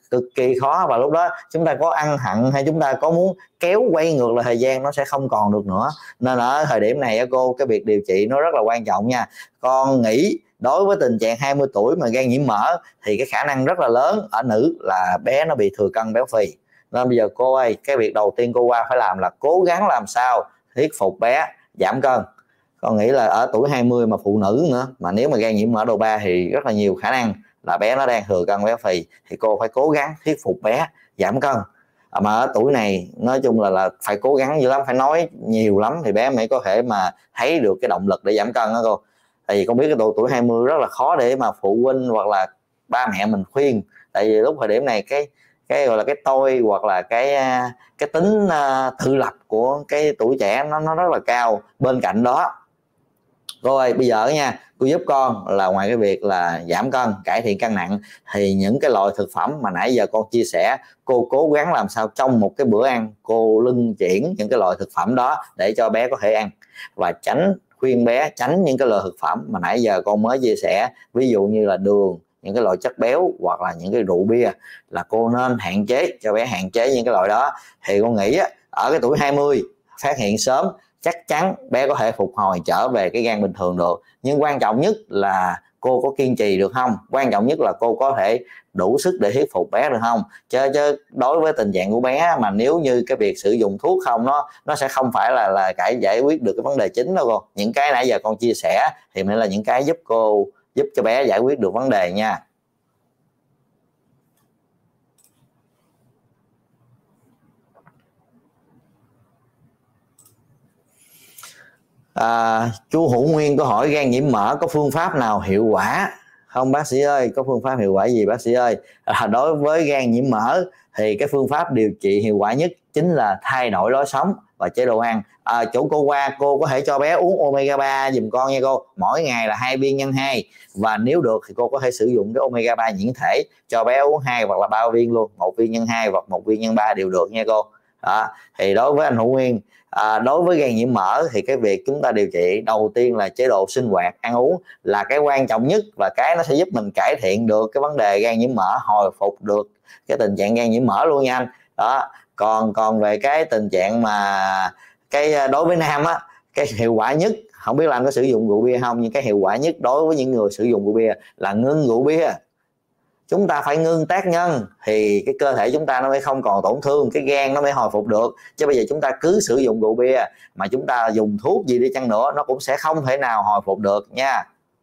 cực kỳ khó, và lúc đó chúng ta có ăn hận hay chúng ta có muốn kéo quay ngược lại thời gian nó sẽ không còn được nữa. Nên ở thời điểm này cô, cái việc điều trị nó rất là quan trọng nha. Con nghĩ đối với tình trạng 20 tuổi mà gan nhiễm mỡ thì cái khả năng rất là lớn ở nữ là bé nó bị thừa cân béo phì. Nên bây giờ cô ơi, cái việc đầu tiên cô qua phải làm là cố gắng làm sao thuyết phục bé giảm cân. Con nghĩ là ở tuổi 20 mà phụ nữ nữa, mà nếu mà gan nhiễm mỡ độ 3 thì rất là nhiều khả năng là bé nó đang thừa cân béo phì, thì cô phải cố gắng thuyết phục bé giảm cân. Mà ở tuổi này nói chung là phải cố gắng dữ lắm, phải nói nhiều lắm thì bé mới có thể mà thấy được cái động lực để giảm cân đó cô. Tại vì con biết cái độ tuổi 20 rất là khó để mà phụ huynh hoặc là ba mẹ mình khuyên, tại vì lúc thời điểm này cái gọi là cái tôi hoặc là cái tính tự lập của cái tuổi trẻ nó rất là cao. Bên cạnh đó cô ơi, bây giờ nha, cô giúp con là ngoài cái việc là giảm cân, cải thiện cân nặng, thì những cái loại thực phẩm mà nãy giờ con chia sẻ, cô cố gắng làm sao trong một cái bữa ăn cô luân chuyển những cái loại thực phẩm đó để cho bé có thể ăn, và khuyên bé tránh những cái loại thực phẩm mà nãy giờ con mới chia sẻ, ví dụ như là đường, những cái loại chất béo hoặc là những cái rượu bia, là cô nên hạn chế cho bé, hạn chế những cái loại đó. Thì con nghĩ ở cái tuổi 20 phát hiện sớm chắc chắn bé có thể phục hồi trở về cái gan bình thường được. Nhưng quan trọng nhất là cô có kiên trì được không, quan trọng nhất là cô có thể đủ sức để thuyết phục bé được không. Chứ đối với tình trạng của bé mà nếu như cái việc sử dụng thuốc không, nó sẽ không phải là giải quyết được cái vấn đề chính đâu cô. Những cái nãy giờ con chia sẻ thì mới là những cái giúp cho bé giải quyết được vấn đề nha. Chú Hữu Nguyên có hỏi gan nhiễm mỡ có phương pháp nào hiệu quả không bác sĩ ơi? Có phương pháp hiệu quả gì bác sĩ ơi? Đối với gan nhiễm mỡ thì cái phương pháp điều trị hiệu quả nhất chính là thay đổi lối sống và chế độ ăn. Chỗ cô qua, cô có thể cho bé uống omega 3 giùm con nha cô, mỗi ngày là 2 viên nhân 2, và nếu được thì cô có thể sử dụng cái omega 3 nhuyễn thể cho bé uống 2 hoặc là 3 viên luôn, 1 viên nhân 2 hoặc 1 viên nhân 3 đều được nha cô. Thì đối với anh Hữu Nguyên, đối với gan nhiễm mỡ thì cái việc chúng ta điều trị đầu tiên là chế độ sinh hoạt ăn uống là cái quan trọng nhất, và cái nó sẽ giúp mình cải thiện được cái vấn đề gan nhiễm mỡ, hồi phục được cái tình trạng gan nhiễm mỡ luôn nha anh. Còn về cái tình trạng mà đối với nam cái hiệu quả nhất, không biết là anh có sử dụng rượu bia không, nhưng cái hiệu quả nhất đối với những người sử dụng rượu bia là ngưng rượu bia. Chúng ta phải ngưng tác nhân thì cái cơ thể chúng ta nó mới không còn tổn thương, cái gan nó mới hồi phục được. Chứ bây giờ chúng ta cứ sử dụng rượu bia mà chúng ta dùng thuốc gì đi chăng nữa, nó cũng sẽ không thể nào hồi phục được nha.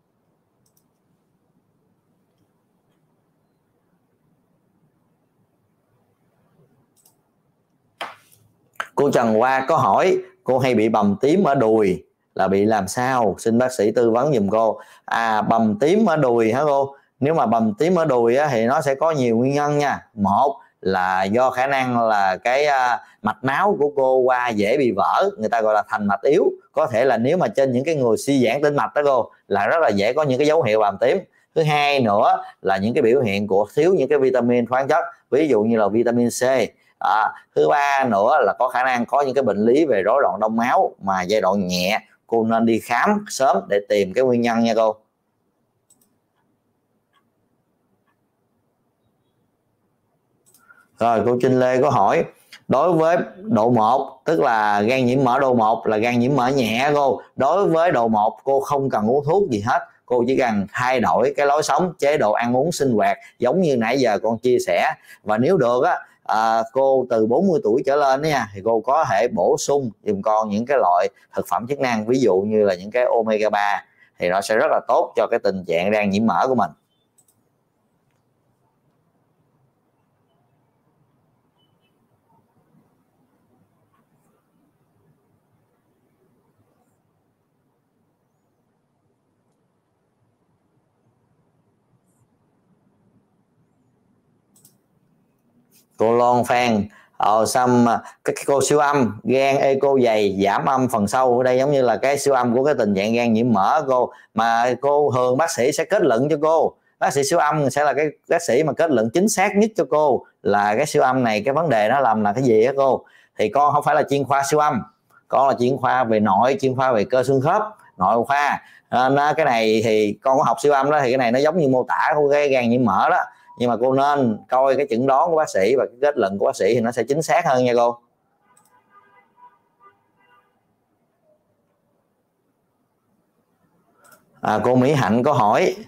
Cô Trần Hoa có hỏi cô hay bị bầm tím ở đùi, là bị làm sao, xin bác sĩ tư vấn giùm cô. Bầm tím ở đùi hả cô? Nếu mà bầm tím ở đùi thì nó sẽ có nhiều nguyên nhân nha. Một là do khả năng là cái mạch máu của cô qua dễ bị vỡ, người ta gọi là thành mạch yếu. Có thể là nếu mà trên những cái người suy giãn tĩnh mạch đó cô, là rất là dễ có những cái dấu hiệu bầm tím. Thứ hai nữa là những cái biểu hiện của thiếu những cái vitamin khoáng chất, ví dụ như là vitamin C. Thứ ba nữa là có khả năng có những cái bệnh lý về rối loạn đông máu mà giai đoạn nhẹ, cô nên đi khám sớm để tìm cái nguyên nhân nha cô. Rồi cô Trinh Lê có hỏi đối với độ 1, tức là gan nhiễm mỡ độ 1 là gan nhiễm mỡ nhẹ cô. Đối với độ 1 cô không cần uống thuốc gì hết, cô chỉ cần thay đổi cái lối sống, chế độ ăn uống sinh hoạt giống như nãy giờ con chia sẻ. Và nếu được cô từ 40 tuổi trở lên nha, thì cô có thể bổ sung giùm con những cái loại thực phẩm chức năng, ví dụ như là những cái omega 3, thì nó sẽ rất là tốt cho cái tình trạng gan nhiễm mỡ của mình. Cô Loan Phan cái cô siêu âm gan eco dày giảm âm phần sâu, ở đây giống như là cái siêu âm của cái tình trạng gan nhiễm mỡ cô, mà cô thường bác sĩ sẽ kết luận cho cô, bác sĩ siêu âm sẽ là cái bác sĩ mà kết luận chính xác nhất cho cô là cái siêu âm này cái vấn đề nó làm là cái gì á cô. Thì con không phải là chuyên khoa siêu âm, con là chuyên khoa về nội, chuyên khoa về cơ xương khớp, nội khoa. Cái này thì con có học siêu âm đó, thì cái này nó giống như mô tả của cái gan nhiễm mỡ đó. nhưng mà cô nên coi cái chẩn đoán của bác sĩ và cái kết luận của bác sĩ thì nó sẽ chính xác hơn nha cô. Cô Mỹ Hạnh có hỏi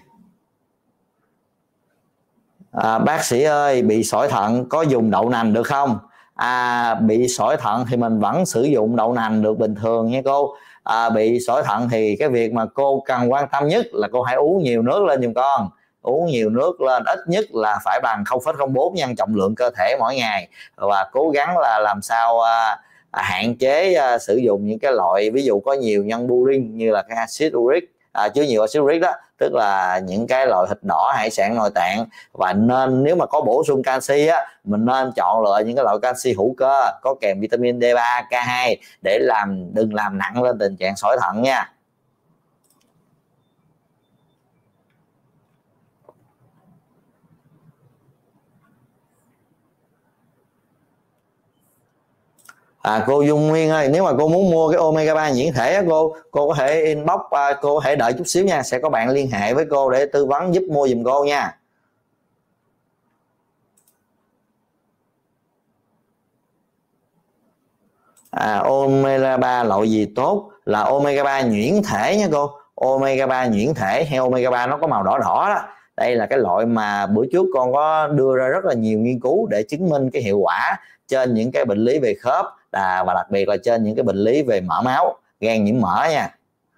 bác sĩ ơi, bị sỏi thận có dùng đậu nành được không? Bị sỏi thận thì mình vẫn sử dụng đậu nành được bình thường nha cô. Bị sỏi thận thì cái việc mà cô cần quan tâm nhất là cô hãy uống nhiều nước lên giùm con. Uống nhiều nước lên, ít nhất là phải bằng 0,04 nhân trọng lượng cơ thể mỗi ngày, và cố gắng là làm sao hạn chế sử dụng những cái loại ví dụ có nhiều nhân purin như là cái acid uric, chứa nhiều acid uric đó, tức là những cái loại thịt đỏ, hải sản nội tạng. Và nên nếu mà có bổ sung canxi á, mình nên chọn lựa những cái loại canxi hữu cơ có kèm vitamin D3, K2 để đừng làm nặng lên tình trạng sỏi thận nha. Cô Dung Nguyên ơi, nếu mà cô muốn mua cái omega 3 nhuyễn thể á, cô có thể inbox, cô có thể đợi chút xíu nha, sẽ có bạn liên hệ với cô để tư vấn giúp mua giùm cô nha. Omega 3 loại gì tốt? Là omega 3 nhuyễn thể nha cô. Omega 3 nhuyễn thể hay omega 3 nó có màu đỏ đỏ đó. Đây là cái loại mà bữa trước con có đưa ra rất là nhiều nghiên cứu để chứng minh cái hiệu quả trên những cái bệnh lý về khớp và đặc biệt là trên những cái bệnh lý về mỡ máu, gan nhiễm mỡ nha.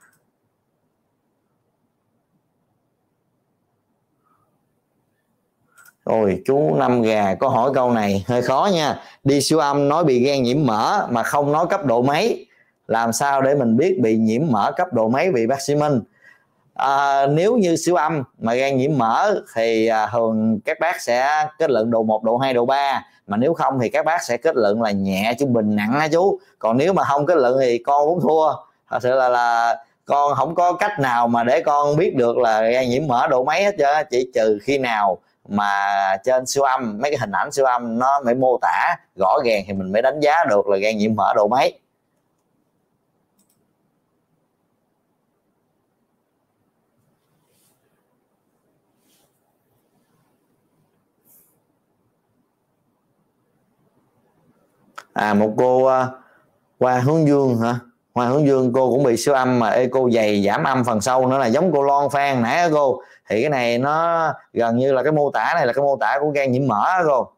Rồi chú Năm Gà có hỏi câu này hơi khó nha. Đi siêu âm nói bị gan nhiễm mỡ mà không nói cấp độ mấy, làm sao để mình biết bị nhiễm mỡ cấp độ mấy vị bác sĩ Minh? Nếu như siêu âm mà gan nhiễm mỡ thì thường các bác sẽ kết luận độ 1, độ 2, độ 3, mà nếu không thì các bác sẽ kết luận là nhẹ, trung bình, nặng hả chú. Còn nếu mà không kết luận thì con cũng thua. Thật sự là con không có cách nào mà để con biết được là gan nhiễm mỡ độ mấy hết trơn, chỉ trừ khi nào mà trên siêu âm, mấy cái hình ảnh siêu âm nó mới mô tả rõ ràng thì mình mới đánh giá được là gan nhiễm mỡ độ mấy. Một cô Hoa Hướng Dương hả? Hoa Hướng Dương, cô cũng bị siêu âm mà echo dày giảm âm phần sâu nữa, là giống cô Loan Phan nãy cô. Thì cái này nó gần như là cái mô tả này là cái mô tả của gan nhiễm mỡ đó cô.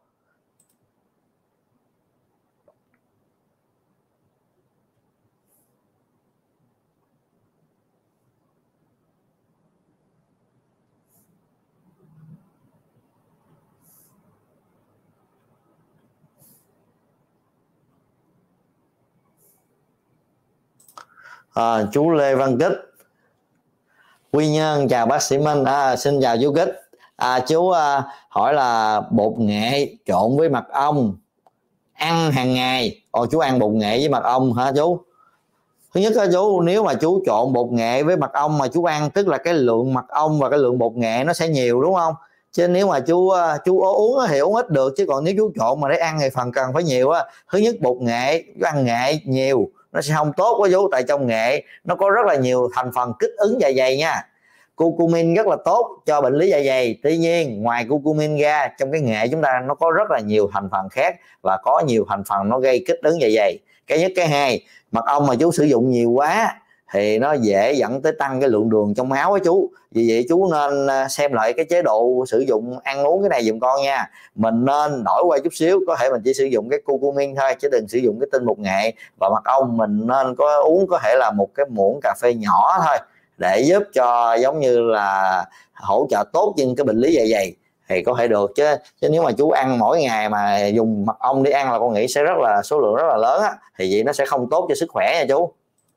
Chú Lê Văn Kích, Quy Nhơn, chào bác sĩ Minh. Xin chào chú Kích. Chú hỏi là bột nghệ trộn với mật ong ăn hàng ngày. Chú ăn bột nghệ với mật ong hả chú? Thứ nhất đó chú, nếu mà chú trộn bột nghệ với mật ong mà chú ăn, tức là cái lượng mật ong và cái lượng bột nghệ nó sẽ nhiều, đúng không? Chứ nếu mà chú uống thì uống ít được, chứ còn nếu chú trộn mà để ăn thì phần cần phải nhiều á. Thứ nhất, bột nghệ, chú ăn nghệ nhiều nó sẽ không tốt quá chú, tại trong nghệ nó có rất là nhiều thành phần kích ứng dạ dày nha. Curcumin rất là tốt cho bệnh lý dạ dày, tuy nhiên ngoài curcumin ra, trong cái nghệ chúng ta nó có rất là nhiều thành phần khác và có nhiều thành phần nó gây kích ứng dạ dày. Cái nhất. Cái hai, mật ong mà chú sử dụng nhiều quá thì nó dễ dẫn tới tăng cái lượng đường trong máu á chú. Vì vậy chú nên xem lại cái chế độ sử dụng ăn uống cái này giùm con nha. Mình nên đổi qua chút xíu, có thể mình chỉ sử dụng cái curcumin thôi, chứ đừng sử dụng cái tinh bột nghệ. Và mật ong mình nên có uống có thể là một cái muỗng cà phê nhỏ thôi, để giúp cho giống như là hỗ trợ tốt trên cái bệnh lý dạ dày thì có thể được. Chứ nếu mà chú ăn mỗi ngày mà dùng mật ong đi ăn là con nghĩ sẽ rất là số lượng rất là lớn á, thì vậy nó sẽ không tốt cho sức khỏe nha chú.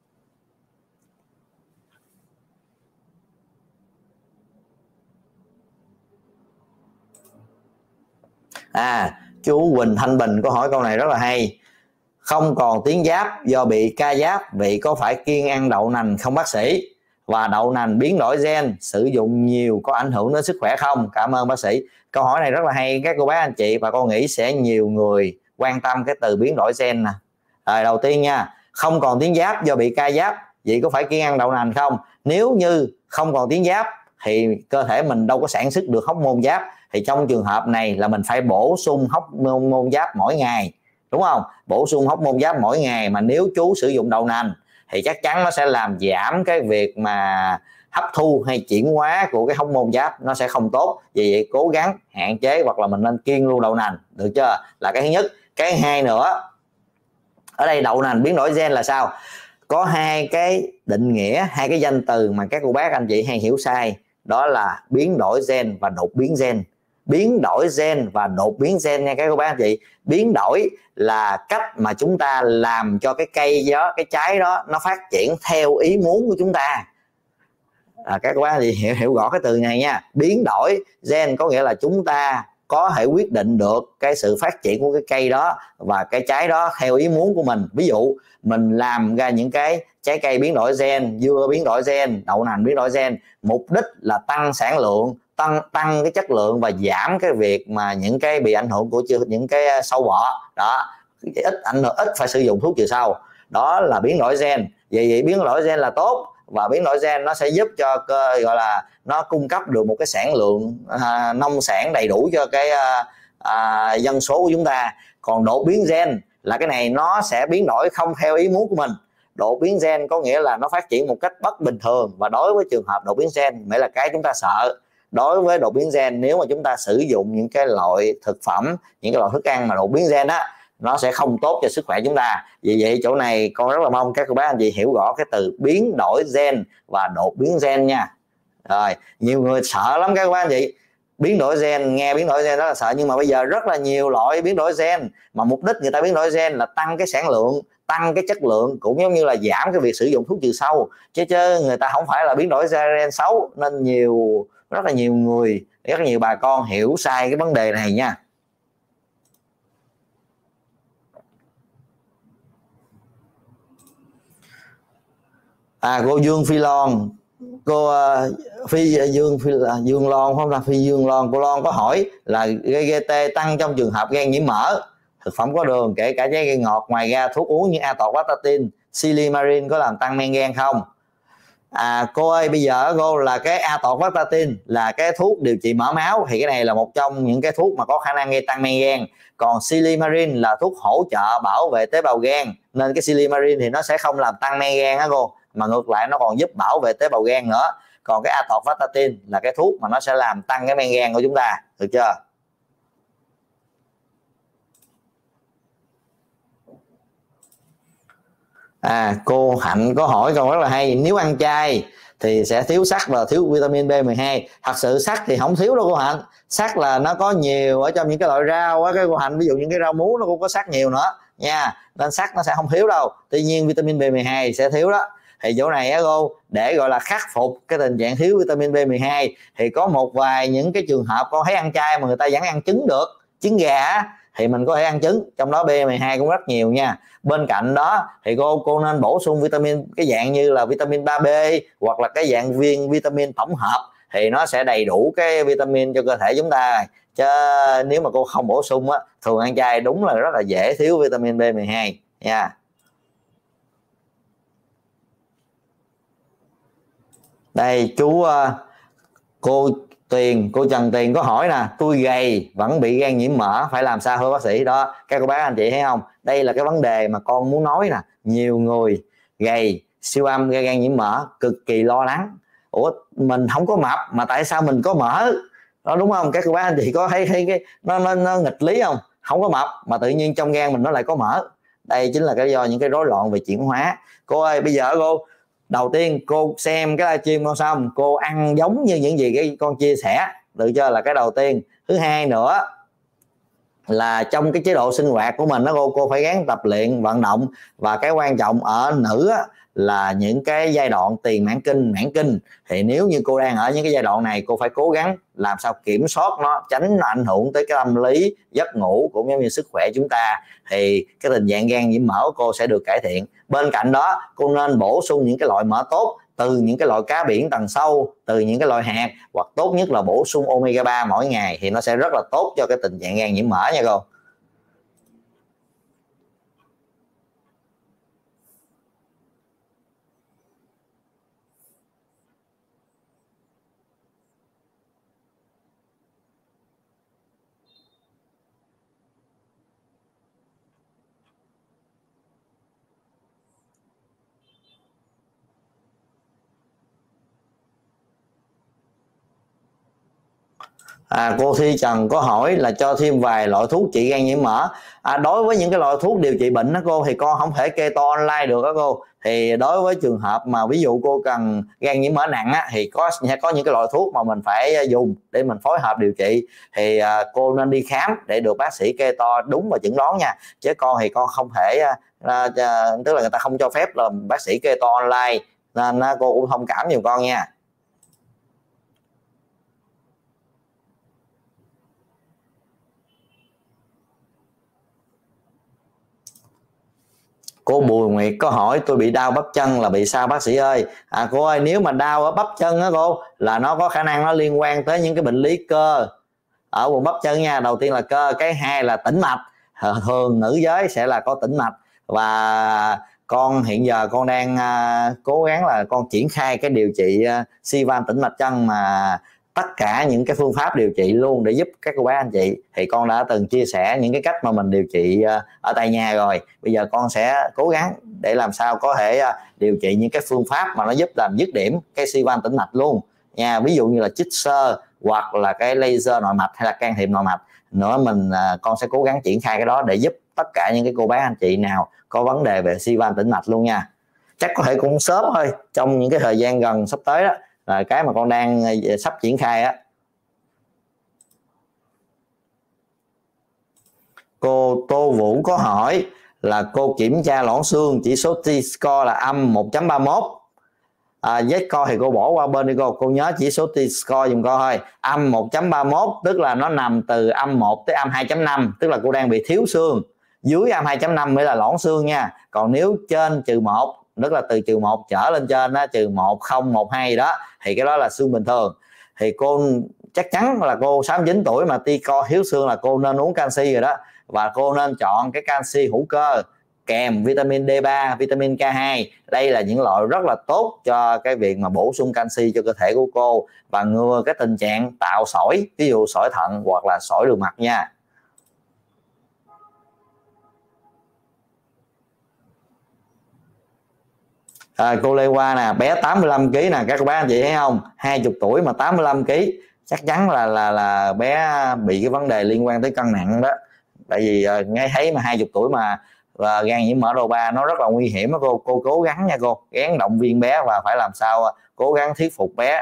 Chú Quỳnh Thanh Bình có hỏi câu này rất là hay. Không còn tuyến giáp do bị ca giáp, vậy có phải kiêng ăn đậu nành không bác sĩ? Và đậu nành biến đổi gen sử dụng nhiều có ảnh hưởng đến sức khỏe không? Cảm ơn bác sĩ. Câu hỏi này rất là hay các cô bác anh chị, và con nghĩ sẽ nhiều người quan tâm cái từ biến đổi gen nè. Đầu tiên nha, không còn tuyến giáp do bị ca giáp, vậy có phải kiêng ăn đậu nành không? Nếu như không còn tuyến giáp thì cơ thể mình đâu có sản xuất được hormone giáp, thì trong trường hợp này là mình phải bổ sung hóc môn giáp mỗi ngày, đúng không? Bổ sung hóc môn giáp mỗi ngày, mà nếu chú sử dụng đậu nành thì chắc chắn nó sẽ làm giảm cái việc mà hấp thu hay chuyển hóa của cái hóc môn giáp, nó sẽ không tốt. Vì vậy cố gắng hạn chế, hoặc là mình nên kiêng luôn đậu nành, được chưa? Là cái thứ nhất. Cái hai nữa, ở đây đậu nành biến đổi gen là sao? Có hai cái định nghĩa, hai cái danh từ mà các cô bác anh chị hay hiểu sai, đó là biến đổi gen và đột biến gen. Biến đổi gen và đột biến gen nha các cô bác anh chị. Biến đổi là cách mà chúng ta làm cho cái cây đó, cái trái đó nó phát triển theo ý muốn của chúng ta. Các cô bác anh chị hiểu rõ cái từ này nha. Biến đổi gen có nghĩa là chúng ta có thể quyết định được cái sự phát triển của cái cây đó và cái trái đó theo ý muốn của mình. Ví dụ mình làm ra những cái trái cây biến đổi gen, dưa biến đổi gen, đậu nành biến đổi gen, mục đích là tăng sản lượng, tăng cái chất lượng và giảm cái việc mà những cái bị ảnh hưởng của những cái sâu bọ đó, ít phải sử dụng thuốc trừ sâu. Đó là biến đổi gen. Vậy biến đổi gen là tốt, và biến đổi gen nó sẽ giúp cho gọi là nó cung cấp được một cái sản lượng nông sản đầy đủ cho cái dân số của chúng ta. Còn đột biến gen là cái này nó sẽ biến đổi không theo ý muốn của mình. Đột biến gen có nghĩa là nó phát triển một cách bất bình thường, và đối với trường hợp đột biến gen mới là cái chúng ta sợ. Đối với đột biến gen, nếu mà chúng ta sử dụng những cái loại thực phẩm, những cái loại thức ăn mà đột biến gen á, nó sẽ không tốt cho sức khỏe chúng ta. Vì vậy chỗ này con rất là mong các cô bác anh chị hiểu rõ cái từ biến đổi gen và đột biến gen nha. Rồi, nhiều người sợ lắm các cô bác anh chị. Biến đổi gen, nghe biến đổi gen rất là sợ, nhưng mà bây giờ rất là nhiều loại biến đổi gen, mà mục đích người ta biến đổi gen là tăng cái sản lượng, tăng cái chất lượng, cũng giống như là giảm cái việc sử dụng thuốc trừ sâu, chứ người ta không phải là biến đổi gen xấu. Nên rất là nhiều người, rất là nhiều bà con hiểu sai cái vấn đề này nha. Cô Dương Phi Loan, cô Dương Loan không ta? Phi Dương Loan, cô Loan có hỏi là GGT tăng trong trường hợp gan nhiễm mỡ, thực phẩm có đường kể cả trái cây ngọt, ngoài ra thuốc uống như Atorvastatin, Silimarin có làm tăng men gan không? Cô ơi, bây giờ cô là cái Atorvastatin là cái thuốc điều trị mỡ máu, thì cái này là một trong những cái thuốc mà có khả năng gây tăng men gan. Còn Silimarin là thuốc hỗ trợ bảo vệ tế bào gan, nên cái Silimarin thì nó sẽ không làm tăng men gan á cô, mà ngược lại nó còn giúp bảo vệ tế bào gan nữa. Còn cái Atorvastatin là cái thuốc mà nó sẽ làm tăng cái men gan của chúng ta, được chưa? Cô Hạnh có hỏi câu rất là hay. Nếu ăn chay thì sẽ thiếu sắt và thiếu vitamin B12. Thật sự sắt thì không thiếu đâu cô Hạnh. Sắt là nó có nhiều ở trong những cái loại rau á, cái cô Hạnh, ví dụ những cái rau muống nó cũng có sắt nhiều nữa nha, nên sắt nó sẽ không thiếu đâu. Tuy nhiên vitamin B12 sẽ thiếu đó. Thì chỗ này á cô, để gọi là khắc phục cái tình trạng thiếu vitamin B12 thì có một vài những cái trường hợp con thấy ăn chay mà người ta vẫn ăn trứng được, trứng gà thì mình có thể ăn trứng, trong đó B12 cũng rất nhiều nha. Bên cạnh đó thì cô nên bổ sung vitamin cái dạng như là vitamin 3B hoặc là cái dạng viên vitamin tổng hợp, thì nó sẽ đầy đủ cái vitamin cho cơ thể chúng ta. Chứ nếu mà cô không bổ sung á, thường ăn chay đúng là rất là dễ thiếu vitamin B12 nha. Đây cô Trần Tiền có hỏi nè, tôi gầy vẫn bị gan nhiễm mỡ phải làm sao thưa bác sĩ? Đó, các cô bác anh chị thấy không, đây là cái vấn đề mà con muốn nói nè. Nhiều người gầy, siêu âm gây gan nhiễm mỡ, cực kỳ lo lắng. Ủa, mình không có mập mà tại sao mình có mỡ đó, đúng không? Các cô bác anh chị có thấy cái nó nghịch lý không? Không có mập mà tự nhiên trong gan mình nó lại có mỡ. Đây chính là cái do những cái rối loạn về chuyển hóa. Cô ơi, bây giờ cô đầu tiên cô xem cái livestream con xong, cô ăn giống như những gì cái con chia sẻ, được chưa? Là cái đầu tiên. Thứ hai nữa là trong cái chế độ sinh hoạt của mình đó cô phải gắng tập luyện vận động. Và cái quan trọng ở nữ á, là những cái giai đoạn tiền mãn kinh, thì nếu như cô đang ở những cái giai đoạn này, cô phải cố gắng làm sao kiểm soát nó, tránh nó ảnh hưởng tới cái tâm lý, giấc ngủ cũng giống như sức khỏe chúng ta, thì cái tình trạng gan nhiễm mỡ của cô sẽ được cải thiện. Bên cạnh đó cô nên bổ sung những cái loại mỡ tốt từ những cái loại cá biển tầng sâu, từ những cái loại hạt, hoặc tốt nhất là bổ sung omega 3 mỗi ngày, thì nó sẽ rất là tốt cho cái tình trạng gan nhiễm mỡ nha cô. Cô Thi Trần có hỏi là cho thêm vài loại thuốc trị gan nhiễm mỡ. Đối với những cái loại thuốc điều trị bệnh đó cô, thì con không thể kê to online được đó cô. Thì đối với trường hợp mà ví dụ cô cần gan nhiễm mỡ nặng á, thì sẽ có những cái loại thuốc mà mình phải dùng để mình phối hợp điều trị. Thì cô nên đi khám để được bác sĩ kê to đúng và chẩn đoán nha. Chứ con thì con không thể tức là người ta không cho phép là bác sĩ kê to online, nên cô cũng thông cảm giùm con nha. Cô Bùi Nguyệt có hỏi tôi bị đau bắp chân là bị sao bác sĩ ơi? Cô ơi, nếu mà đau ở bắp chân á cô, là nó có khả năng nó liên quan tới những cái bệnh lý cơ ở vùng bắp chân nha. Đầu tiên là cơ, cái hai là tĩnh mạch. Thường nữ giới sẽ là có tĩnh mạch. Và con hiện giờ con đang cố gắng là con triển khai cái điều trị si van tĩnh mạch chân, mà tất cả những cái phương pháp điều trị luôn để giúp các cô bác anh chị. Thì con đã từng chia sẻ những cái cách mà mình điều trị ở tại nhà rồi. Bây giờ con sẽ cố gắng để làm sao có thể điều trị những cái phương pháp mà nó giúp làm dứt điểm cái si van tĩnh mạch luôn nha. Ví dụ như là chích xơ, hoặc là cái laser nội mạch, hay là can thiệp nội mạch nữa. Con sẽ cố gắng triển khai cái đó để giúp tất cả những cái cô bác anh chị nào có vấn đề về si van tĩnh mạch luôn nha. Chắc có thể cũng sớm thôi, trong những cái thời gian gần sắp tới đó là cái mà con đang sắp triển khai á. Cô Tô Vũ có hỏi là cô kiểm tra loãng xương, chỉ số T-score là âm 1.31. Với con thì cô bỏ qua bên đi cô nhớ chỉ số T-score dùm con thôi. Âm 1.31 tức là nó nằm từ âm 1 tới âm 2.5, tức là cô đang bị thiếu xương. Dưới âm 2.5 mới là loãng xương nha. Còn nếu trên trừ 1, tức là từ trừ 1 trở lên trên đó, trừ 1, 0, 1, 2 đó, thì cái đó là xương bình thường. Thì cô chắc chắn là cô 69 tuổi mà T-score thiếu xương là cô nên uống canxi rồi đó. Và cô nên chọn cái canxi hữu cơ kèm vitamin D3, vitamin K2. Đây là những loại rất là tốt cho cái việc mà bổ sung canxi cho cơ thể của cô và ngừa cái tình trạng tạo sỏi, ví dụ sỏi thận hoặc là sỏi đường mật nha. Cô Lê Hoa nè, bé 85 kg nè, các bác anh chị thấy không? 20 tuổi mà 85 kg, chắc chắn là bé bị cái vấn đề liên quan tới cân nặng đó. Tại vì nghe thấy mà 20 tuổi mà gan nhiễm mỡ độ 3 nó rất là nguy hiểm đó cô cố gắng nha cô, gắng động viên bé và phải làm sao cố gắng thuyết phục bé.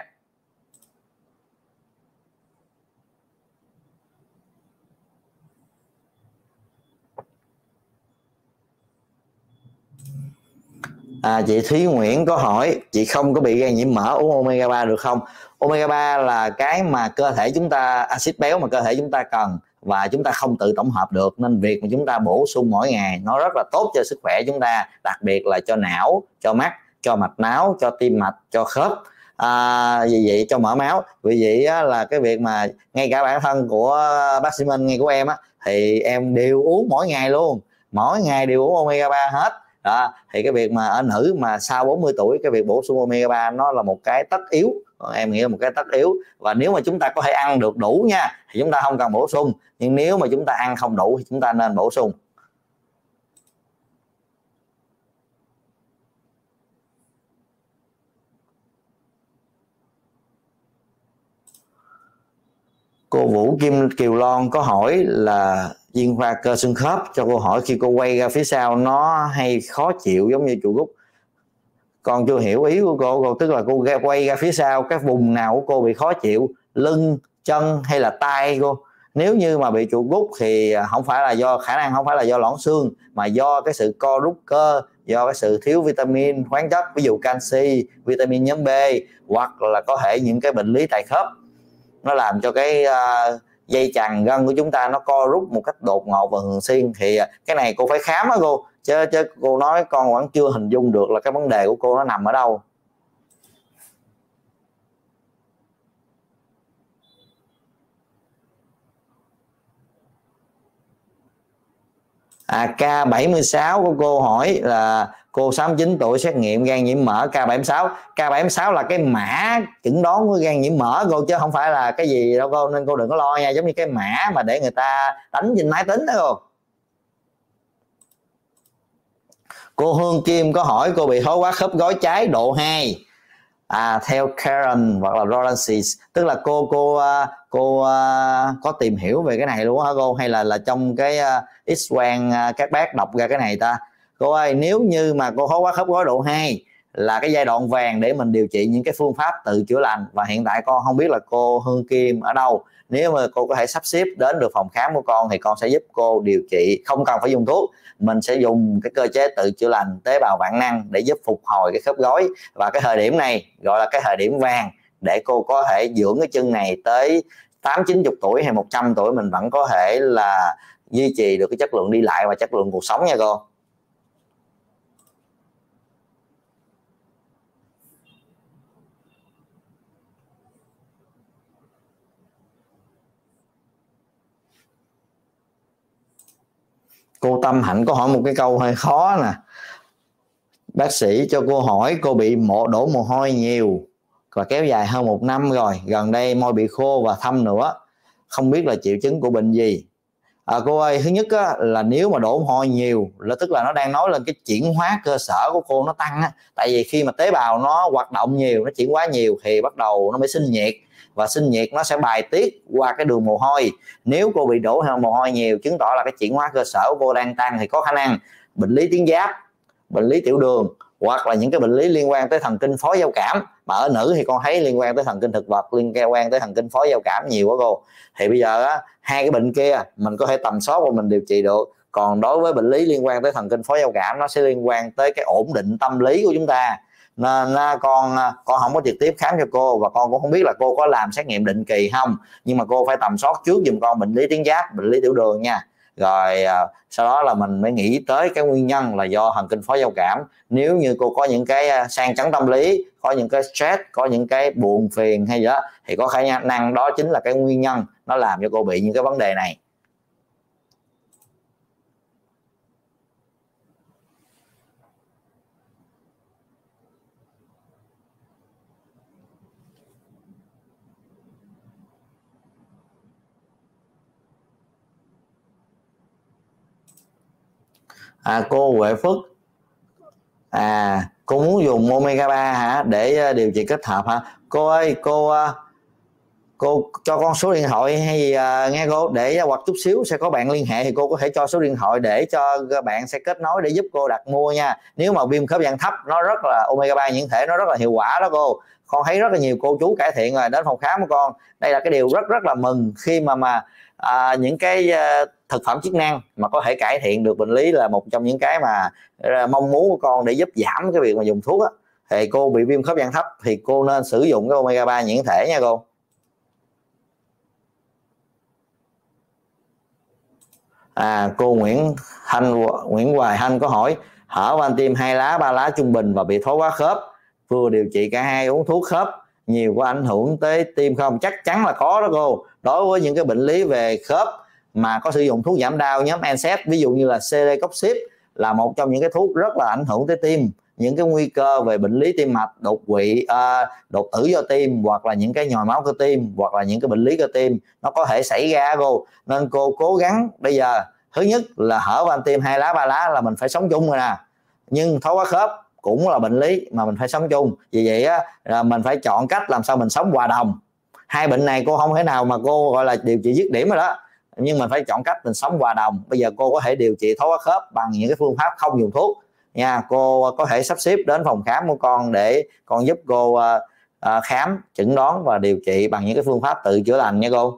Chị Thúy Nguyễn có hỏi chị không có bị gan nhiễm mỡ uống omega 3 được không? Omega 3 là cái mà cơ thể chúng ta, axit béo mà cơ thể chúng ta cần và chúng ta không tự tổng hợp được, nên việc mà chúng ta bổ sung mỗi ngày nó rất là tốt cho sức khỏe chúng ta, đặc biệt là cho não, cho mắt, cho mạch máu, cho tim mạch, cho khớp, vì vậy cho mỡ máu. Vì vậy là cái việc mà ngay cả bản thân của bác sĩ Minh, ngay của em á, thì em đều uống mỗi ngày luôn, mỗi ngày đều uống omega 3 hết đó. Thì cái việc mà ở nữ mà sau 40 tuổi, cái việc bổ sung omega 3 nó là một cái tất yếu, em nghĩ là một cái tất yếu. Và nếu mà chúng ta có thể ăn được đủ nha thì chúng ta không cần bổ sung, nhưng nếu mà chúng ta ăn không đủ thì chúng ta nên bổ sung. Cô Vũ Kim Kiều Loan có hỏi là chuyên khoa cơ xương khớp, cho cô hỏi khi cô quay ra phía sau nó hay khó chịu giống như trụ gút. Con chưa hiểu ý của cô, tức là cô quay ra phía sau cái vùng nào của cô bị khó chịu, lưng, chân hay là tay cô? Nếu như mà bị trụ gút thì không phải là do, khả năng không phải là do loãng xương, mà do cái sự co rút cơ, do cái sự thiếu vitamin, khoáng chất, ví dụ canxi, vitamin nhóm B, hoặc là có thể những cái bệnh lý tại khớp nó làm cho cái dây chằng gân của chúng ta nó co rút một cách đột ngột và thường xuyên. Thì cái này cô phải khám đó cô, chứ cô nói con vẫn chưa hình dung được là cái vấn đề của cô nó nằm ở đâu. K76 của cô hỏi là cô 69 tuổi xét nghiệm gan nhiễm mỡ K76 là cái mã chẩn đoán của gan nhiễm mỡ cô, chứ không phải là cái gì đâu cô, nên cô đừng có lo nha, giống như cái mã mà để người ta đánh trên máy tính đó cô. Cô Hương Kim có hỏi cô bị thoái hóa khớp gối trái độ 2 Theo Karen hoặc là Lawrence, tức là cô có tìm hiểu về cái này luôn hả cô, hay là trong cái X-quang các bác đọc ra cái này ta? Cô ơi, nếu như mà cô hối quá khớp gối độ 2 là cái giai đoạn vàng để mình điều trị những cái phương pháp tự chữa lành, và hiện tại con không biết là cô Hương Kim ở đâu, nếu mà cô có thể sắp xếp đến được phòng khám của con thì con sẽ giúp cô điều trị, không cần phải dùng thuốc. Mình sẽ dùng cái cơ chế tự chữa lành tế bào vạn năng để giúp phục hồi cái khớp gối, và cái thời điểm này gọi là cái thời điểm vàng để cô có thể dưỡng cái chân này tới 80-90 tuổi hay 100 tuổi mình vẫn có thể là duy trì được cái chất lượng đi lại và chất lượng cuộc sống nha cô. Cô Tâm Hạnh có hỏi một cái câu hơi khó nè: bác sĩ cho cô hỏi, cô bị đổ mồ hôi nhiều và kéo dài hơn 1 năm rồi, gần đây môi bị khô và thâm nữa, không biết là triệu chứng của bệnh gì. Cô ơi, thứ nhất là nếu mà đổ mồ hôi nhiều là tức là nó đang nói lên cái chuyển hóa cơ sở của cô nó tăng á. Tại vì khi mà tế bào nó hoạt động nhiều, nó chuyển hóa nhiều thì bắt đầu nó mới sinh nhiệt, và sinh nhiệt nó sẽ bài tiết qua cái đường mồ hôi. Nếu cô bị đổ mồ hôi nhiều chứng tỏ là cái chuyển hóa cơ sở của cô đang tăng, thì có khả năng bệnh lý tuyến giáp, bệnh lý tiểu đường, hoặc là những cái bệnh lý liên quan tới thần kinh phối giao cảm. Mà ở nữ thì con thấy liên quan tới thần kinh thực vật, liên quan tới thần kinh phối giao cảm nhiều quá cô. Thì bây giờ hai cái bệnh kia mình có thể tầm soát và mình điều trị được. Còn đối với bệnh lý liên quan tới thần kinh phối giao cảm, nó sẽ liên quan tới cái ổn định tâm lý của chúng ta, nên con không có trực tiếp khám cho cô, và con cũng không biết là cô có làm xét nghiệm định kỳ không, nhưng mà cô phải tầm soát trước giùm con bệnh lý tuyến giáp, bệnh lý tiểu đường nha. Rồi sau đó là mình mới nghĩ tới cái nguyên nhân là do thần kinh phối giao cảm. Nếu như cô có những cái sang chấn tâm lý, có những cái stress, có những cái buồn phiền hay gì đó, thì có khả năng đó chính là cái nguyên nhân nó làm cho cô bị những cái vấn đề này. Cô Huệ Phước, cô muốn dùng omega 3 hả, để điều trị kết hợp hả? Cô ơi, cô cho con số điện thoại hay gì nghe cô, để hoặc chút xíu sẽ có bạn liên hệ, thì cô có thể cho số điện thoại để cho bạn sẽ kết nối để giúp cô đặt mua nha. Nếu mà viêm khớp dạng thấp, nó rất là omega 3 nhuyễn thể nó rất là hiệu quả đó cô. Con thấy rất là nhiều cô chú cải thiện rồi, đến phòng khám của con. Đây là cái điều rất rất là mừng, khi mà những cái thực phẩm chức năng mà có thể cải thiện được bệnh lý là một trong những cái mà mong muốn của con, để giúp giảm cái việc mà dùng thuốc á. Thì cô bị viêm khớp dạng thấp thì cô nên sử dụng cái omega 3 nhuyễn thể nha cô. Cô Nguyễn Hoài Hanh có hỏi: hở van tim 2 lá 3 lá trung bình và bị thoái hóa khớp, vừa điều trị cả hai, uống thuốc khớp nhiều có ảnh hưởng tới tim không? Chắc chắn là có đó cô. Đối với những cái bệnh lý về khớp mà có sử dụng thuốc giảm đau nhóm NSAID, ví dụ như là celecoxib, là một trong những cái thuốc rất là ảnh hưởng tới tim. Những cái nguy cơ về bệnh lý tim mạch, đột quỵ, đột tử do tim, hoặc là những cái nhồi máu cơ tim, hoặc là những cái bệnh lý cơ tim nó có thể xảy ra cô. Nên cô cố gắng, bây giờ thứ nhất là hở van tim 2 lá 3 lá là mình phải sống chung rồi nè, nhưng thoái hóa khớp cũng là bệnh lý mà mình phải sống chung. Vì vậy là mình phải chọn cách làm sao mình sống hòa đồng. Hai bệnh này cô không thể nào mà cô gọi là điều trị dứt điểm rồi đó, nhưng mình phải chọn cách mình sống hòa đồng. Bây giờ cô có thể điều trị thoái hóa khớp bằng những cái phương pháp không dùng thuốc nha. Cô có thể sắp xếp đến phòng khám của con để con giúp cô khám, chẩn đoán và điều trị bằng những cái phương pháp tự chữa lành nha cô.